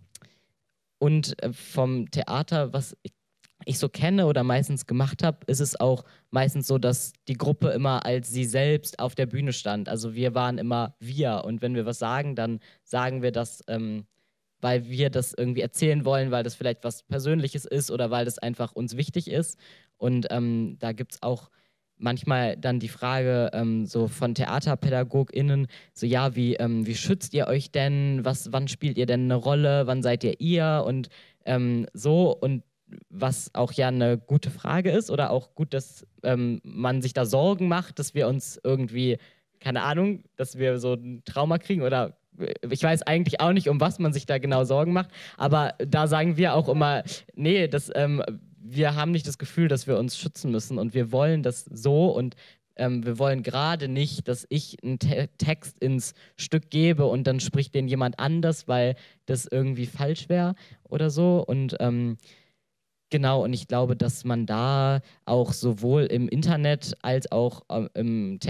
Und vom Theater, was ich so kenne oder meistens gemacht habe, ist es auch meistens so, dass die Gruppe immer als sie selbst auf der Bühne stand. Also wir waren immer wir, und wenn wir was sagen, dann sagen wir das, weil wir das irgendwie erzählen wollen, weil das vielleicht was Persönliches ist oder weil das einfach uns wichtig ist. Und da gibt es auch manchmal dann die Frage so von TheaterpädagogInnen, so ja, wie schützt ihr euch denn? Wann spielt ihr denn eine Rolle? Wann seid ihr? Und so, und was auch ja eine gute Frage ist, oder auch gut, dass man sich da Sorgen macht, dass wir uns irgendwie, keine Ahnung, dass wir so ein Trauma kriegen, oder ich weiß eigentlich auch nicht, um was man sich da genau Sorgen macht, aber da sagen wir auch immer, nee, wir haben nicht das Gefühl, dass wir uns schützen müssen, und wir wollen das so, und wir wollen gerade nicht, dass ich einen Text ins Stück gebe und dann spricht den jemand anders, weil das irgendwie falsch wäre oder so, und genau, und ich glaube, dass man da auch sowohl im Internet als auch im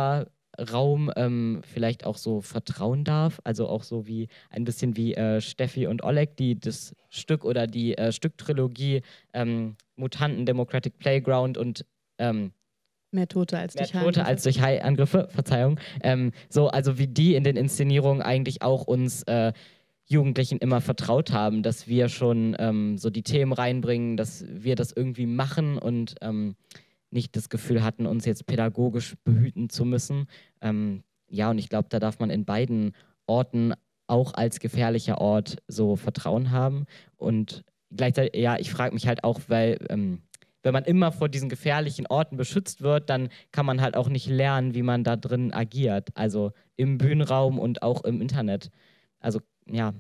Theaterraum vielleicht auch so vertrauen darf. Also auch so wie ein bisschen wie Steffi und Oleg, die das Stück oder die Stücktrilogie Mutanten, Democratic Playground und Mehr Tote als durch Haiangriffe, Verzeihung. So, also wie die in den Inszenierungen eigentlich auch uns Jugendlichen immer vertraut haben, dass wir schon so die Themen reinbringen, dass wir das irgendwie machen und nicht das Gefühl hatten, uns jetzt pädagogisch behüten zu müssen. Ja, und ich glaube, da darf man in beiden Orten auch als gefährlicher Ort so Vertrauen haben. Und gleichzeitig, ja, ich frage mich halt auch, weil wenn man immer vor diesen gefährlichen Orten beschützt wird, dann kann man halt auch nicht lernen, wie man da drin agiert. Also im Bühnenraum und auch im Internet. Also ja.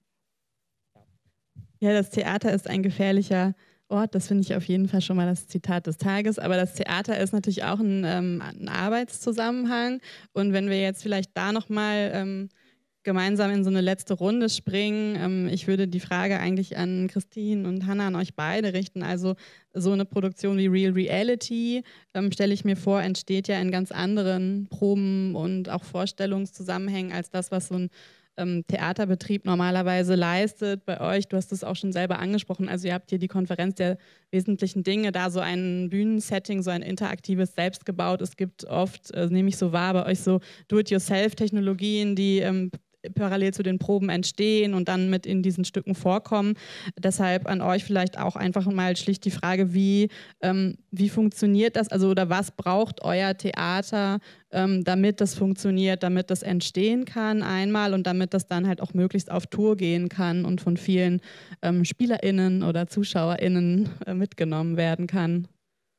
Ja, das Theater ist ein gefährlicher Ort. Das finde ich auf jeden Fall schon mal das Zitat des Tages. Aber das Theater ist natürlich auch ein Arbeitszusammenhang. Und wenn wir jetzt vielleicht da nochmal gemeinsam in so eine letzte Runde springen. Ich würde die Frage eigentlich an Christine und Hannah, an euch beide richten. Also so eine Produktion wie Real Reality, stelle ich mir vor, entsteht ja in ganz anderen Proben und auch Vorstellungszusammenhängen als das, was so ein Theaterbetrieb normalerweise leistet. Bei euch, du hast es auch schon selber angesprochen, also ihr habt hier die Konferenz der wesentlichen Dinge, da so ein Bühnensetting, so ein interaktives selbst gebaut. Es gibt oft, nehme ich so wahr, bei euch so Do-it-yourself-Technologien, die parallel zu den Proben entstehen und dann mit in diesen Stücken vorkommen. Deshalb an euch vielleicht auch einfach mal schlicht die Frage, wie funktioniert das, also oder was braucht euer Theater, damit das funktioniert, damit das entstehen kann einmal und damit das dann halt auch möglichst auf Tour gehen kann und von vielen SpielerInnen oder ZuschauerInnen mitgenommen werden kann.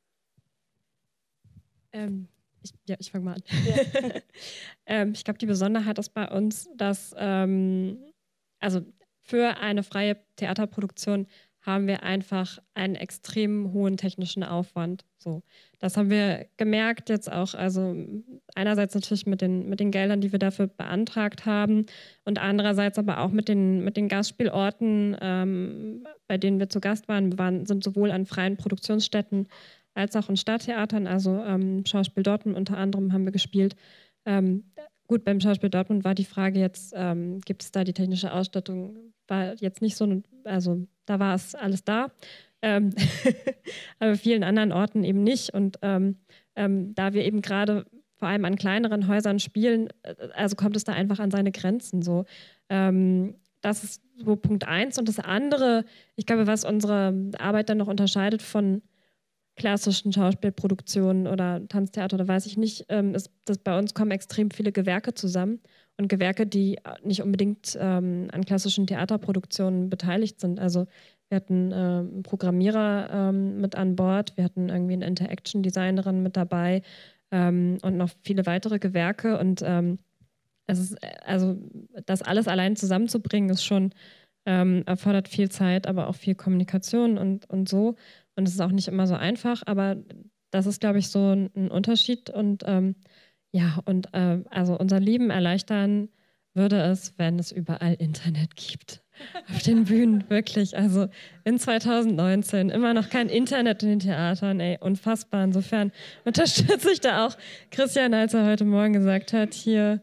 Ich fange mal an. Ja. Ich glaube, die Besonderheit ist bei uns, dass also für eine freie Theaterproduktion haben wir einfach einen extrem hohen technischen Aufwand. So, das haben wir gemerkt jetzt auch, also einerseits natürlich mit den Geldern, die wir dafür beantragt haben und andererseits aber auch mit den Gastspielorten, bei denen wir zu Gast waren, sind sowohl an freien Produktionsstätten als auch in Stadttheatern, also Schauspiel Dortmund unter anderem haben wir gespielt. Gut, beim Schauspiel Dortmund war die Frage jetzt, gibt es da die technische Ausstattung, war jetzt nicht so, also da war es alles da, aber vielen anderen Orten eben nicht und da wir eben gerade vor allem an kleineren Häusern spielen, also kommt es da einfach an seine Grenzen so. Das ist so Punkt 1 und das andere, ich glaube, was unsere Arbeit dann noch unterscheidet von klassischen Schauspielproduktionen oder Tanztheater oder weiß ich nicht, ist, dass bei uns kommen extrem viele Gewerke zusammen und Gewerke, die nicht unbedingt an klassischen Theaterproduktionen beteiligt sind. Also wir hatten einen Programmierer mit an Bord, wir hatten irgendwie eine Interaction-Designerin mit dabei und noch viele weitere Gewerke und es ist, also das alles allein zusammenzubringen ist schon, erfordert viel Zeit, aber auch viel Kommunikation und so. Und es ist auch nicht immer so einfach, aber das ist, glaube ich, so ein Unterschied. Und also unser Leben erleichtern würde es, wenn es überall Internet gibt. Auf den Bühnen, wirklich. Also in 2019 immer noch kein Internet in den Theatern, ey, unfassbar. Insofern unterstütze ich da auch Christian, als er heute Morgen gesagt hat, hier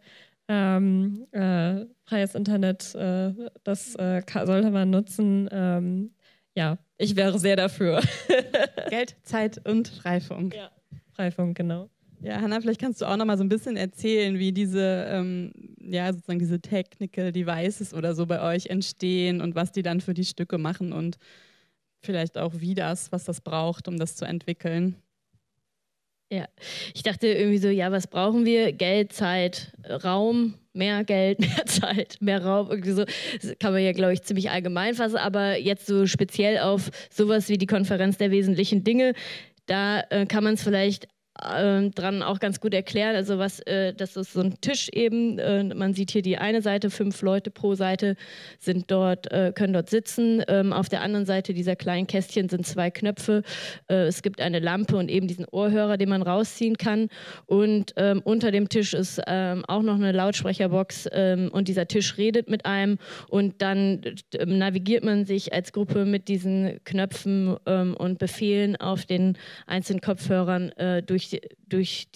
freies Internet, das sollte man nutzen. Ja, ich wäre sehr dafür. Geld, Zeit und Freifunk. Ja, Freifunk, genau. Ja, Hannah, vielleicht kannst du auch noch mal so ein bisschen erzählen, wie diese, sozusagen diese Technical Devices oder so bei euch entstehen und was die dann für die Stücke machen und vielleicht auch was das braucht, um das zu entwickeln. Ja, ich dachte irgendwie so, ja, was brauchen wir? Geld, Zeit, Raum, mehr Geld, mehr Zeit, mehr Raum. Irgendwie so. Das kann man ja, glaube ich, ziemlich allgemein fassen, aber jetzt so speziell auf sowas wie die Konferenz der wesentlichen Dinge, da kann man es vielleicht dran auch ganz gut erklären. Also das ist so ein Tisch eben. Man sieht hier die eine Seite, 5 Leute pro Seite können dort sitzen. Auf der anderen Seite dieser kleinen Kästchen sind 2 Knöpfe. Es gibt eine Lampe und eben diesen Ohrhörer, den man rausziehen kann. Und unter dem Tisch ist auch noch eine Lautsprecherbox und dieser Tisch redet mit einem und dann navigiert man sich als Gruppe mit diesen Knöpfen und Befehlen auf den einzelnen Kopfhörern durch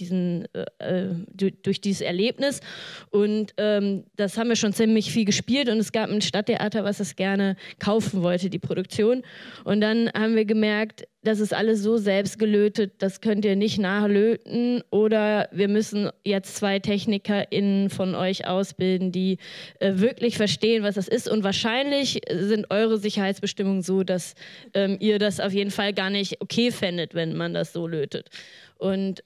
dieses Erlebnis und das haben wir schon ziemlich viel gespielt und es gab ein Stadttheater, was es gerne kaufen wollte, die Produktion, und dann haben wir gemerkt, das ist alles so selbstgelötet, das könnt ihr nicht nachlöten oder wir müssen jetzt 2 TechnikerInnen von euch ausbilden, die wirklich verstehen, was das ist und wahrscheinlich sind eure Sicherheitsbestimmungen so, dass ihr das auf jeden Fall gar nicht okay fändet, wenn man das so lötet. Und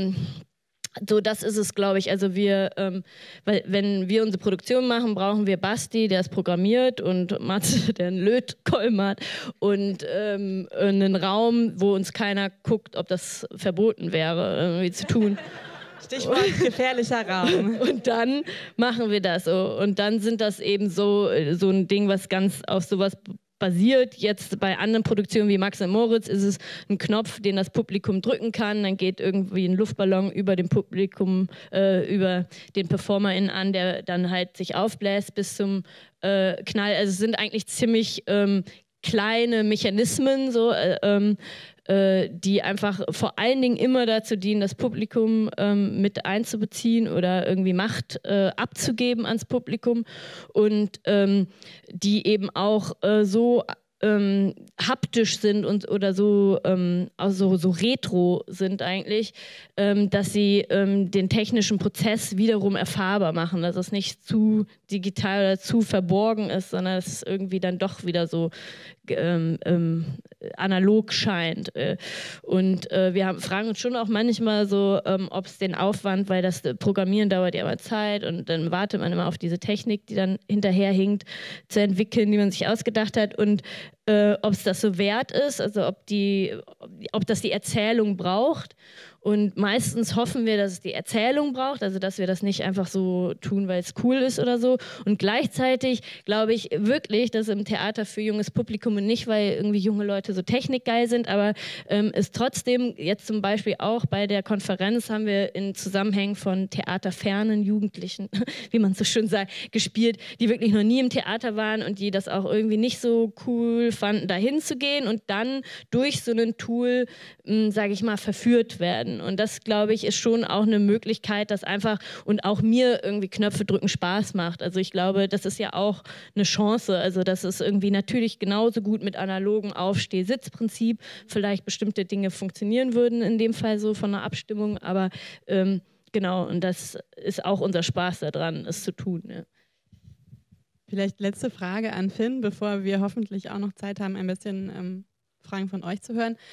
so, das ist es, glaube ich. Also weil wenn wir unsere Produktion machen, brauchen wir Basti, der es programmiert, und Matze, der einen Lötkolben hat und einen Raum, wo uns keiner guckt, ob das verboten wäre, irgendwie zu tun. Stichwort gefährlicher Raum. Und dann machen wir das so. Und dann sind das eben so ein Ding, was ganz auf sowas basiert. Jetzt bei anderen Produktionen wie Max und Moritz ist es ein Knopf, den das Publikum drücken kann. Dann geht irgendwie ein Luftballon über dem Publikum, über den PerformerInnen an, der dann halt sich aufbläst bis zum Knall. Also es sind eigentlich ziemlich kleine Mechanismen, so, die einfach vor allen Dingen immer dazu dienen, das Publikum mit einzubeziehen oder irgendwie Macht abzugeben ans Publikum und die eben auch so haptisch sind und oder so, also so retro sind eigentlich, dass sie den technischen Prozess wiederum erfahrbar machen, dass es nicht zu digital oder zu verborgen ist, sondern dass es irgendwie dann doch wieder so analog scheint. Und wir fragen uns schon auch manchmal so, ob es den Aufwand, weil das Programmieren dauert ja immer Zeit und dann wartet man immer auf diese Technik, die dann hinterherhinkt, zu entwickeln, die man sich ausgedacht hat und ob es das so wert ist, also ob das die Erzählung braucht. Und meistens hoffen wir, dass es die Erzählung braucht, also dass wir das nicht einfach so tun, weil es cool ist oder so. Und gleichzeitig glaube ich wirklich, dass im Theater für junges Publikum und nicht, weil irgendwie junge Leute so technikgeil sind, aber es trotzdem jetzt zum Beispiel auch bei der Konferenz haben wir in Zusammenhängen von theaterfernen Jugendlichen, wie man so schön sagt, gespielt, die wirklich noch nie im Theater waren und die das auch irgendwie nicht so cool fanden, dahin zu gehen und dann durch so ein Tool, sage ich mal, verführt werden. Und das, glaube ich, ist schon auch eine Möglichkeit, dass einfach und auch mir irgendwie Knöpfe drücken Spaß macht. Also ich glaube, das ist ja auch eine Chance. Also dass es irgendwie natürlich genauso gut mit analogen Aufsteh-Sitz-Prinzip vielleicht bestimmte Dinge funktionieren würden, in dem Fall so von der Abstimmung. Aber genau, und das ist auch unser Spaß daran, es zu tun. Ja. Vielleicht letzte Frage an Finn, bevor wir hoffentlich auch noch Zeit haben, ein bisschen Fragen von euch zu hören.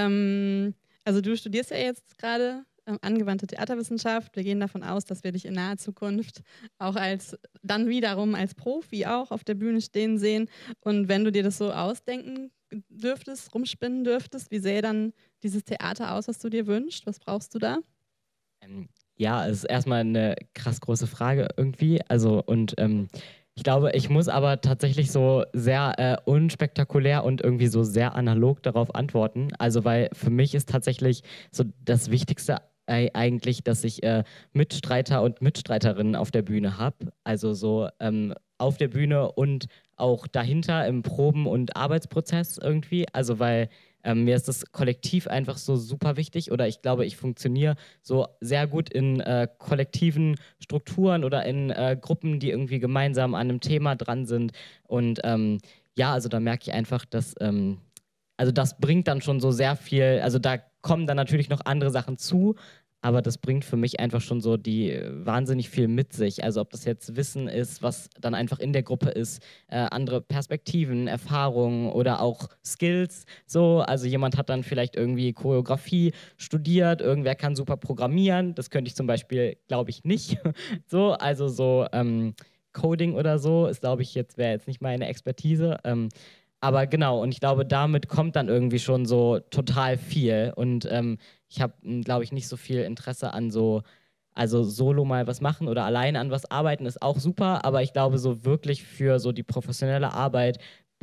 Also du studierst ja jetzt gerade angewandte Theaterwissenschaft. Wir gehen davon aus, dass wir dich in naher Zukunft auch dann wiederum als Profi auch auf der Bühne stehen sehen. Und wenn du dir das so ausdenken dürftest, rumspinnen dürftest, wie sähe dann dieses Theater aus, was du dir wünschst? Was brauchst du da? Ja, es ist erstmal eine krass große Frage irgendwie. Also und ich glaube, ich muss aber tatsächlich so sehr unspektakulär und irgendwie so sehr analog darauf antworten. Also weil für mich ist tatsächlich so das Wichtigste eigentlich, dass ich Mitstreiter und Mitstreiterinnen auf der Bühne habe. Also so auf der Bühne und auch dahinter im Proben- und Arbeitsprozess irgendwie. Also weil mir ist das Kollektiv einfach so super wichtig oder ich glaube, ich funktioniere so sehr gut in kollektiven Strukturen oder in Gruppen, die irgendwie gemeinsam an einem Thema dran sind. Und ja, also da merke ich einfach, dass also das bringt dann schon so sehr viel, also da kommen dann natürlich noch andere Sachen zu, aber das bringt für mich einfach schon so wahnsinnig viel mit sich. Also ob das jetzt Wissen ist, was dann einfach in der Gruppe ist, andere Perspektiven, Erfahrungen oder auch Skills. So, also jemand hat dann vielleicht irgendwie Choreografie studiert, irgendwer kann super programmieren. Das könnte ich zum Beispiel, glaube ich, nicht. So, also so Coding oder so ist, glaube ich, wäre jetzt nicht meine Expertise. Aber genau, und ich glaube, damit kommt dann irgendwie schon so total viel. Und ich habe, glaube ich, nicht so viel Interesse an also solo mal was machen oder alleine an was arbeiten ist auch super, aber ich glaube, so wirklich für so die professionelle Arbeit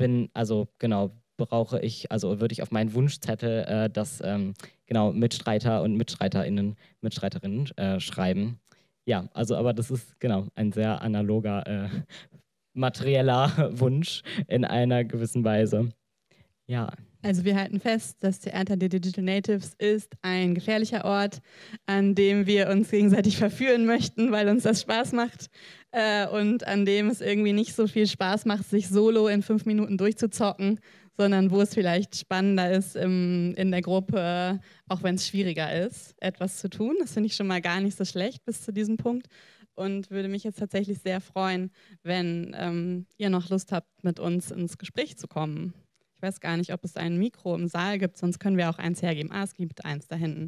brauche ich, also würde ich auf meinen Wunschzettel dass genau Mitstreiter und Mitstreiterinnen schreiben. Ja, also aber das ist genau ein sehr analoger materieller Wunsch in einer gewissen Weise. Ja. Also wir halten fest, das Theater der Digital Natives ist ein gefährlicher Ort, an dem wir uns gegenseitig verführen möchten, weil uns das Spaß macht und an dem es irgendwie nicht so viel Spaß macht, sich solo in 5 Minuten durchzuzocken, sondern wo es vielleicht spannender ist, in der Gruppe, auch wenn es schwieriger ist, etwas zu tun. Das finde ich schon mal gar nicht so schlecht bis zu diesem Punkt. Und würde mich jetzt tatsächlich sehr freuen, wenn ihr noch Lust habt, mit uns ins Gespräch zu kommen. Ich weiß gar nicht, ob es ein Mikro im Saal gibt, sonst können wir auch eins hergeben. Es gibt eins da hinten.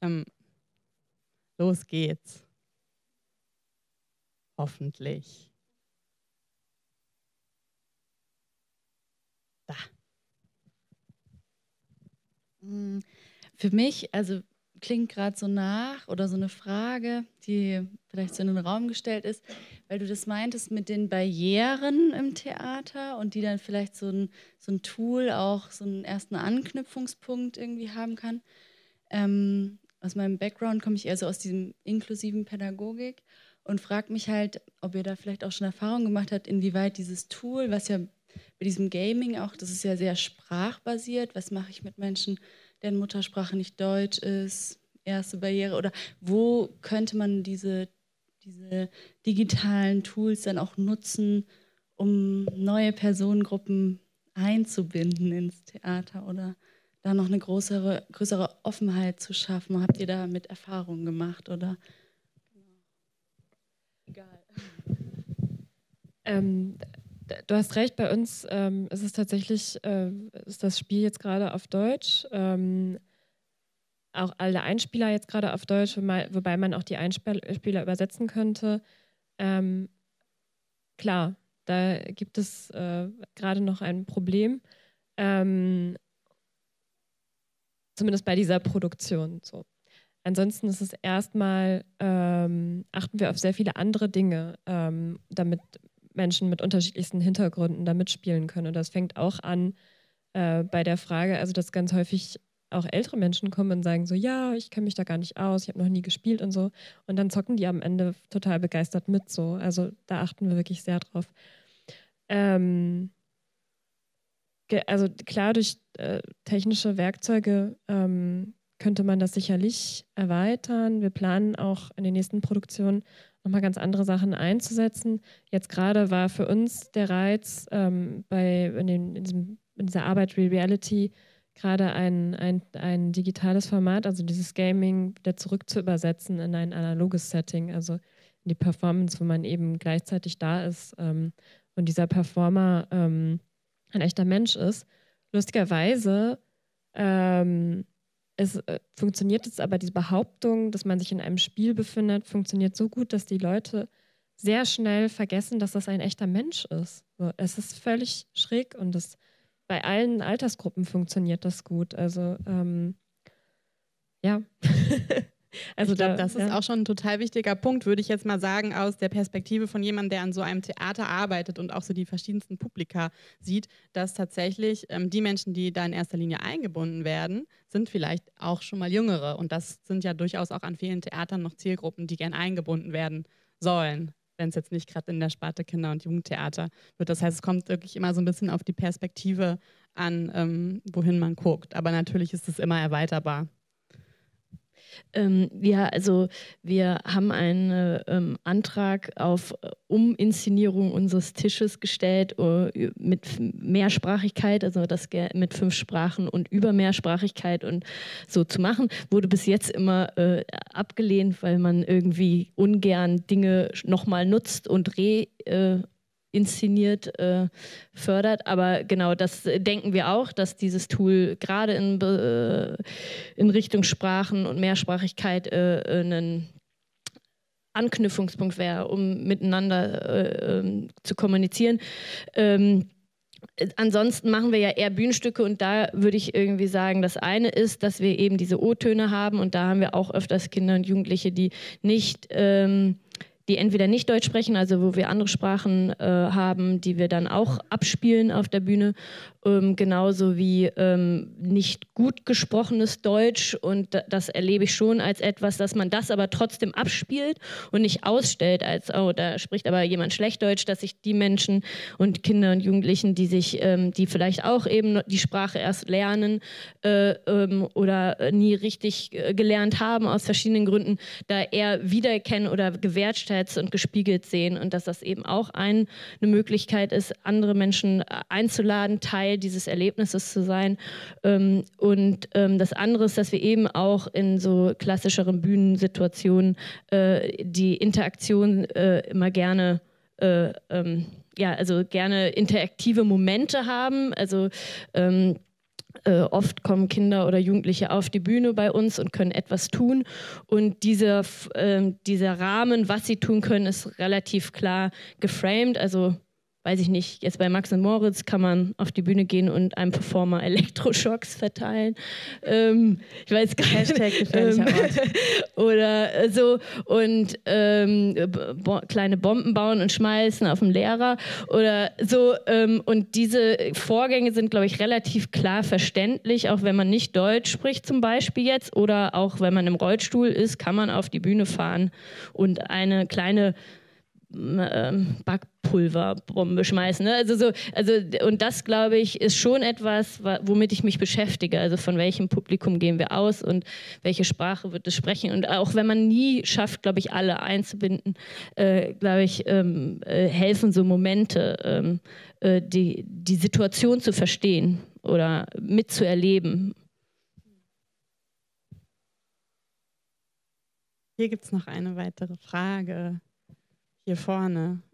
Los geht's. Hoffentlich. Da. Für mich, also klingt gerade so nach oder so eine Frage, die vielleicht so in den Raum gestellt ist, weil du das meintest mit den Barrieren im Theater und die dann vielleicht so ein Tool auch so einen ersten Anknüpfungspunkt irgendwie haben kann. Aus meinem Background komme ich eher so aus diesem inklusiven Pädagogik und frage mich halt, ob ihr da vielleicht auch schon Erfahrung gemacht habt, inwieweit dieses Tool, was ja bei diesem Gaming auch, das ist ja sehr sprachbasiert, was mache ich mit Menschen, deren Muttersprache nicht Deutsch ist, erste Barriere, oder wo könnte man diese digitalen Tools dann auch nutzen, um neue Personengruppen einzubinden ins Theater oder da noch eine größere Offenheit zu schaffen? Habt ihr da mit Erfahrungen gemacht oder? Egal. Du hast recht, bei uns ist es tatsächlich, ist das Spiel jetzt gerade auf Deutsch. Auch alle Einspieler jetzt gerade auf Deutsch, wobei man auch die Einspieler übersetzen könnte. Klar, da gibt es gerade noch ein Problem. Zumindest bei dieser Produktion. So. Ansonsten ist es erstmal, achten wir auf sehr viele andere Dinge, damit Menschen mit unterschiedlichsten Hintergründen da mitspielen können. Und das fängt auch an bei der Frage, also dass ganz häufig auch ältere Menschen kommen und sagen so, ja, ich kenne mich da gar nicht aus, ich habe noch nie gespielt und so. Und dann zocken die am Ende total begeistert mit so. Also da achten wir wirklich sehr drauf. Also klar, durch technische Werkzeuge könnte man das sicherlich erweitern. Wir planen auch in den nächsten Produktionen nochmal ganz andere Sachen einzusetzen. Jetzt gerade war für uns der Reiz in dieser Arbeit Real Reality gerade ein digitales Format, also dieses Gaming wieder zurück zu übersetzen in ein analoges Setting, also in die Performance, wo man eben gleichzeitig da ist und dieser Performer ein echter Mensch ist. Lustigerweise funktioniert es aber, diese Behauptung, dass man sich in einem Spiel befindet, funktioniert so gut, dass die Leute sehr schnell vergessen, dass das ein echter Mensch ist. So, es ist völlig schräg und bei allen Altersgruppen funktioniert das gut. Also ja. Also ich glaube, das ist auch schon ein total wichtiger Punkt, würde ich jetzt mal sagen, aus der Perspektive von jemandem, der an so einem Theater arbeitet und auch so die verschiedensten Publika sieht, dass tatsächlich die Menschen, die da in erster Linie eingebunden werden, sind vielleicht auch schon mal Jüngere. Und das sind ja durchaus auch an vielen Theatern noch Zielgruppen, die gern eingebunden werden sollen, wenn es jetzt nicht gerade in der Sparte Kinder- und Jugendtheater wird. Das heißt, es kommt wirklich immer so ein bisschen auf die Perspektive an, wohin man guckt. Aber natürlich ist es immer erweiterbar. Ja, also wir haben einen Antrag auf Uminszenierung unseres Tisches gestellt mit Mehrsprachigkeit, also das mit 5 Sprachen und über Mehrsprachigkeit und so zu machen. Wurde bis jetzt immer abgelehnt, weil man irgendwie ungern Dinge nochmal nutzt und inszeniert fördert, aber genau das denken wir auch, dass dieses Tool gerade in Richtung Sprachen und Mehrsprachigkeit ein Anknüpfungspunkt wäre, um miteinander zu kommunizieren. Ansonsten machen wir ja eher Bühnenstücke und da würde ich irgendwie sagen, das eine ist, dass wir eben diese O-Töne haben und da haben wir auch öfters Kinder und Jugendliche, die entweder nicht Deutsch sprechen, also wo wir andere Sprachen haben, die wir dann auch abspielen auf der Bühne, genauso wie nicht gut gesprochenes Deutsch und das erlebe ich schon als etwas, dass man das aber trotzdem abspielt und nicht ausstellt als, oh, da spricht aber jemand schlecht Deutsch, dass sich die Menschen und Kinder und Jugendlichen, die vielleicht auch eben die Sprache erst lernen oder nie richtig gelernt haben aus verschiedenen Gründen, da eher wiedererkennen oder gewertschätzt und gespiegelt sehen und dass das eben auch eine Möglichkeit ist, andere Menschen einzuladen, Teil dieses Erlebnisses zu sein. Und das andere ist, dass wir eben auch in so klassischeren Bühnensituationen die Interaktion immer gerne gerne interaktive Momente haben. Also oft kommen Kinder oder Jugendliche auf die Bühne bei uns und können etwas tun. Und dieser Rahmen, was sie tun können, ist relativ klar geframed. Also weiß ich nicht, jetzt bei Max und Moritz kann man auf die Bühne gehen und einem Performer Elektroschocks verteilen. Ich weiß gar nicht. Hashtag gefährlicher Ort. Oder so. Und kleine Bomben bauen und schmeißen auf den Lehrer. Oder so. Und diese Vorgänge sind, glaube ich, relativ klar verständlich, auch wenn man nicht Deutsch spricht zum Beispiel jetzt. Oder auch wenn man im Rollstuhl ist, kann man auf die Bühne fahren und eine kleine Backpulverbombe schmeißen. Ne? Und das, glaube ich, ist schon etwas, womit ich mich beschäftige. Also von welchem Publikum gehen wir aus und welche Sprache wird es sprechen. Und auch wenn man nie schafft, glaube ich, alle einzubinden, glaube ich, helfen so Momente, die Situation zu verstehen oder mitzuerleben. Hier gibt es noch eine weitere Frage. Hier vorne.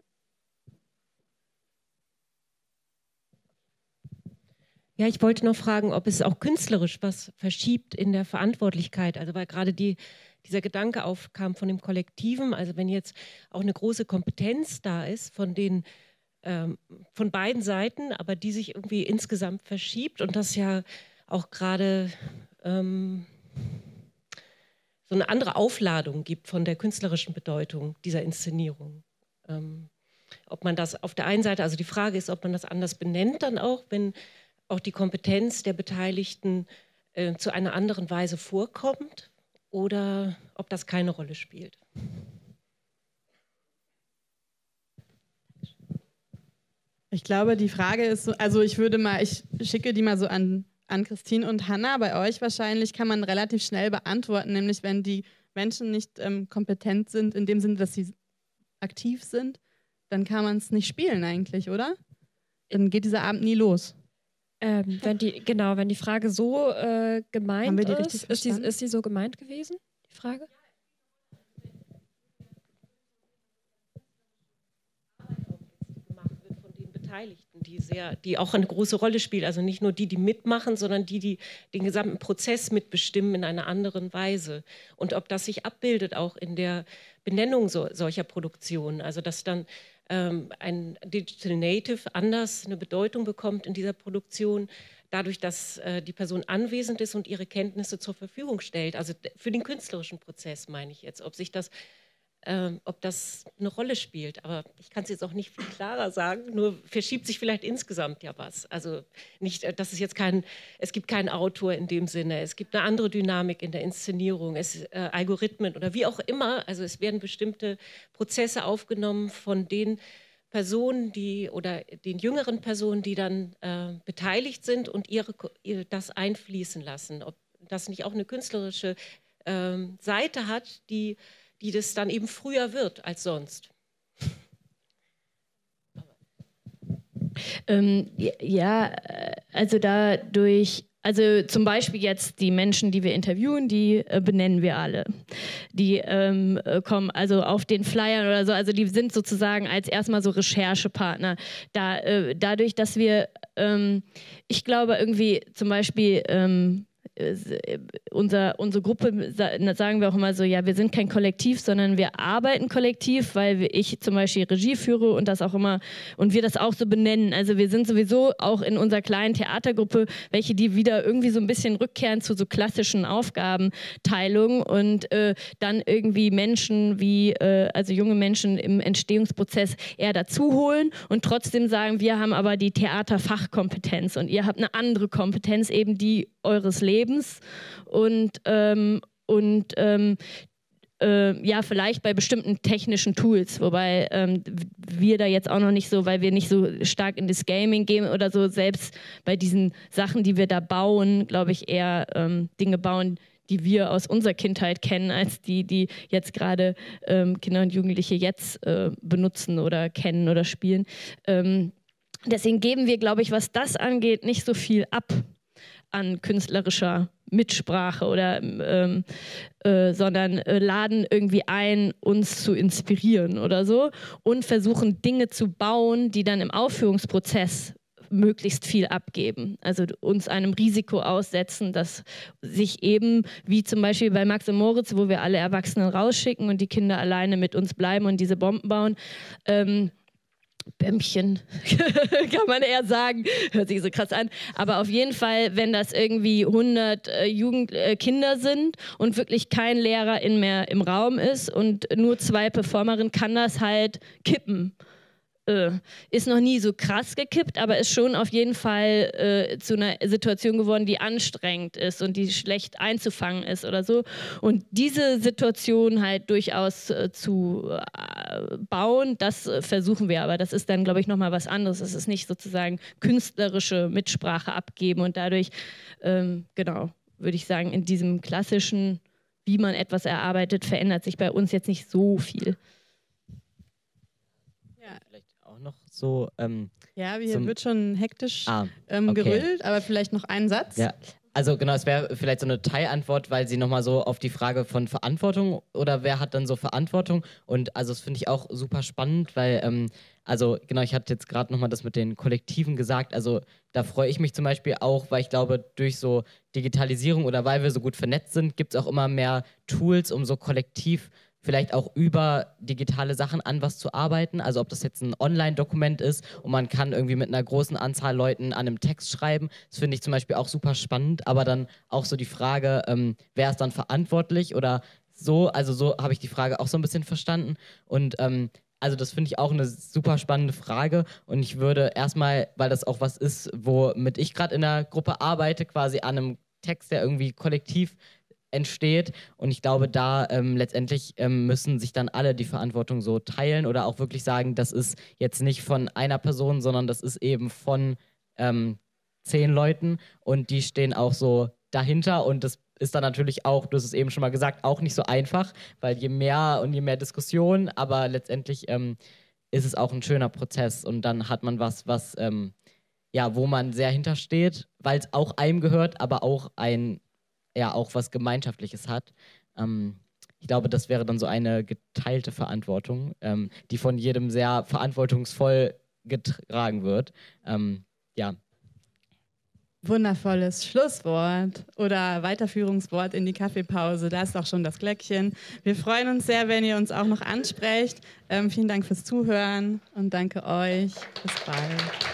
Ja, ich wollte noch fragen, ob es auch künstlerisch was verschiebt in der Verantwortlichkeit. Also weil gerade dieser Gedanke aufkam von dem Kollektiven, also wenn jetzt auch eine große Kompetenz da ist von beiden Seiten, aber die sich irgendwie insgesamt verschiebt und das ja auch gerade so eine andere Aufladung gibt von der künstlerischen Bedeutung dieser Inszenierung. Ob man das auf der einen Seite, also die Frage ist, ob man das anders benennt dann auch, wenn auch die Kompetenz der Beteiligten zu einer anderen Weise vorkommt oder ob das keine Rolle spielt. Ich glaube, die Frage ist so, also ich schicke die mal so an Christine und Hanna. Bei euch wahrscheinlich kann man relativ schnell beantworten, nämlich wenn die Menschen nicht kompetent sind, in dem Sinne, dass sie aktiv sind, dann kann man es nicht spielen eigentlich, oder? Dann geht dieser Abend nie los. Wenn die Frage so gemeint ist die so gemeint gewesen, die Frage? Beteiligten, die auch eine große Rolle spielen, also nicht nur die mitmachen, sondern die den gesamten Prozess mitbestimmen in einer anderen Weise. Und ob das sich abbildet auch in der Benennung solcher Produktionen, also dass dann ein Digital Native anders eine Bedeutung bekommt in dieser Produktion, dadurch, dass die Person anwesend ist und ihre Kenntnisse zur Verfügung stellt. Also für den künstlerischen Prozess meine ich jetzt, ob das eine Rolle spielt. Aber ich kann es jetzt auch nicht viel klarer sagen, nur verschiebt sich vielleicht insgesamt ja was. Also nicht, dass es gibt keinen Autor in dem Sinne, es gibt eine andere Dynamik in der Inszenierung, Algorithmen oder wie auch immer. Also es werden bestimmte Prozesse aufgenommen von den Personen, oder den jüngeren Personen, die dann beteiligt sind und das einfließen lassen. Ob das nicht auch eine künstlerische Seite hat, die das dann eben früher wird als sonst. Also zum Beispiel jetzt die Menschen, die wir interviewen, die benennen wir alle. Die kommen also auf den Flyern oder so, also die sind sozusagen als erstmal so Recherchepartner. Dadurch, dass wir, ich glaube irgendwie zum Beispiel, unsere Gruppe, sagen wir auch immer so, ja, wir sind kein Kollektiv, sondern wir arbeiten kollektiv, weil ich zum Beispiel Regie führe und wir das auch so benennen. Also wir sind sowieso auch in unserer kleinen Theatergruppe welche, die wieder irgendwie so ein bisschen rückkehren zu so klassischen Aufgabenteilungen und dann irgendwie Menschen also junge Menschen im Entstehungsprozess eher dazu holen und trotzdem sagen, wir haben aber die Theaterfachkompetenz und ihr habt eine andere Kompetenz, eben die eures Lebens und vielleicht bei bestimmten technischen Tools, wobei wir da jetzt auch noch nicht so, weil wir nicht so stark in das Gaming gehen oder so, selbst bei diesen Sachen, die wir da bauen, glaube ich eher Dinge bauen, die wir aus unserer Kindheit kennen, als die jetzt gerade Kinder und Jugendliche jetzt benutzen oder kennen oder spielen. Deswegen geben wir, glaube ich, was das angeht, nicht so viel ab an künstlerischer Mitsprache oder sondern laden irgendwie ein, uns zu inspirieren oder so und versuchen Dinge zu bauen, die dann im Aufführungsprozess möglichst viel abgeben. Also uns einem Risiko aussetzen, dass sich eben, wie zum Beispiel bei Max und Moritz, wo wir alle Erwachsenen rausschicken und die Kinder alleine mit uns bleiben und diese Bomben bauen, Bömmchen, kann man eher sagen, hört sich so krass an, aber auf jeden Fall, wenn das irgendwie 100 Kinder sind und wirklich kein Lehrer mehr im Raum ist und nur 2 Performerinnen, kann das halt kippen. Ist noch nie so krass gekippt, aber ist schon auf jeden Fall zu einer Situation geworden, die anstrengend ist und die schlecht einzufangen ist oder so. Und diese Situation halt durchaus zu bauen, das versuchen wir. Aber das ist dann, glaube ich, nochmal was anderes. Es ist nicht sozusagen künstlerische Mitsprache abgeben und dadurch, genau, würde ich sagen, in diesem klassischen, wie man etwas erarbeitet, verändert sich bei uns jetzt nicht so viel. Noch so. Ja, hier wird schon hektisch okay. gerüllt, aber vielleicht noch einen Satz. Ja, also genau, es wäre vielleicht so eine Teilantwort, weil sie nochmal so auf die Frage von Verantwortung oder wer hat dann so Verantwortung und also das finde ich auch super spannend, weil also genau, ich hatte jetzt gerade nochmal das mit den Kollektiven gesagt, also da freue ich mich zum Beispiel auch, weil ich glaube, durch so Digitalisierung oder weil wir so gut vernetzt sind, gibt es auch immer mehr Tools, um so kollektiv vielleicht auch über digitale Sachen an was zu arbeiten, also ob das jetzt ein Online-Dokument ist und man kann irgendwie mit einer großen Anzahl Leuten an einem Text schreiben, das finde ich zum Beispiel auch super spannend, aber dann auch so die Frage, wer ist dann verantwortlich oder so, also so habe ich die Frage auch so ein bisschen verstanden und also das finde ich auch eine super spannende Frage und ich würde erstmal, weil das auch was ist, womit ich gerade in der Gruppe arbeite, quasi an einem Text, der irgendwie kollektiv entsteht und ich glaube, da letztendlich müssen sich dann alle die Verantwortung so teilen oder auch wirklich sagen, das ist jetzt nicht von einer Person, sondern das ist eben von 10 Leuten und die stehen auch so dahinter und das ist dann natürlich auch, du hast es eben schon mal gesagt, auch nicht so einfach, weil je mehr Diskussion, aber letztendlich ist es auch ein schöner Prozess und dann hat man was ja, wo man sehr hintersteht, weil es auch einem gehört, aber auch auch was Gemeinschaftliches hat. Ich glaube, das wäre dann so eine geteilte Verantwortung, die von jedem sehr verantwortungsvoll getragen wird. Ja. Wundervolles Schlusswort oder Weiterführungswort in die Kaffeepause. Da ist auch schon das Glöckchen. Wir freuen uns sehr, wenn ihr uns auch noch ansprecht. Vielen Dank fürs Zuhören und danke euch. Bis bald.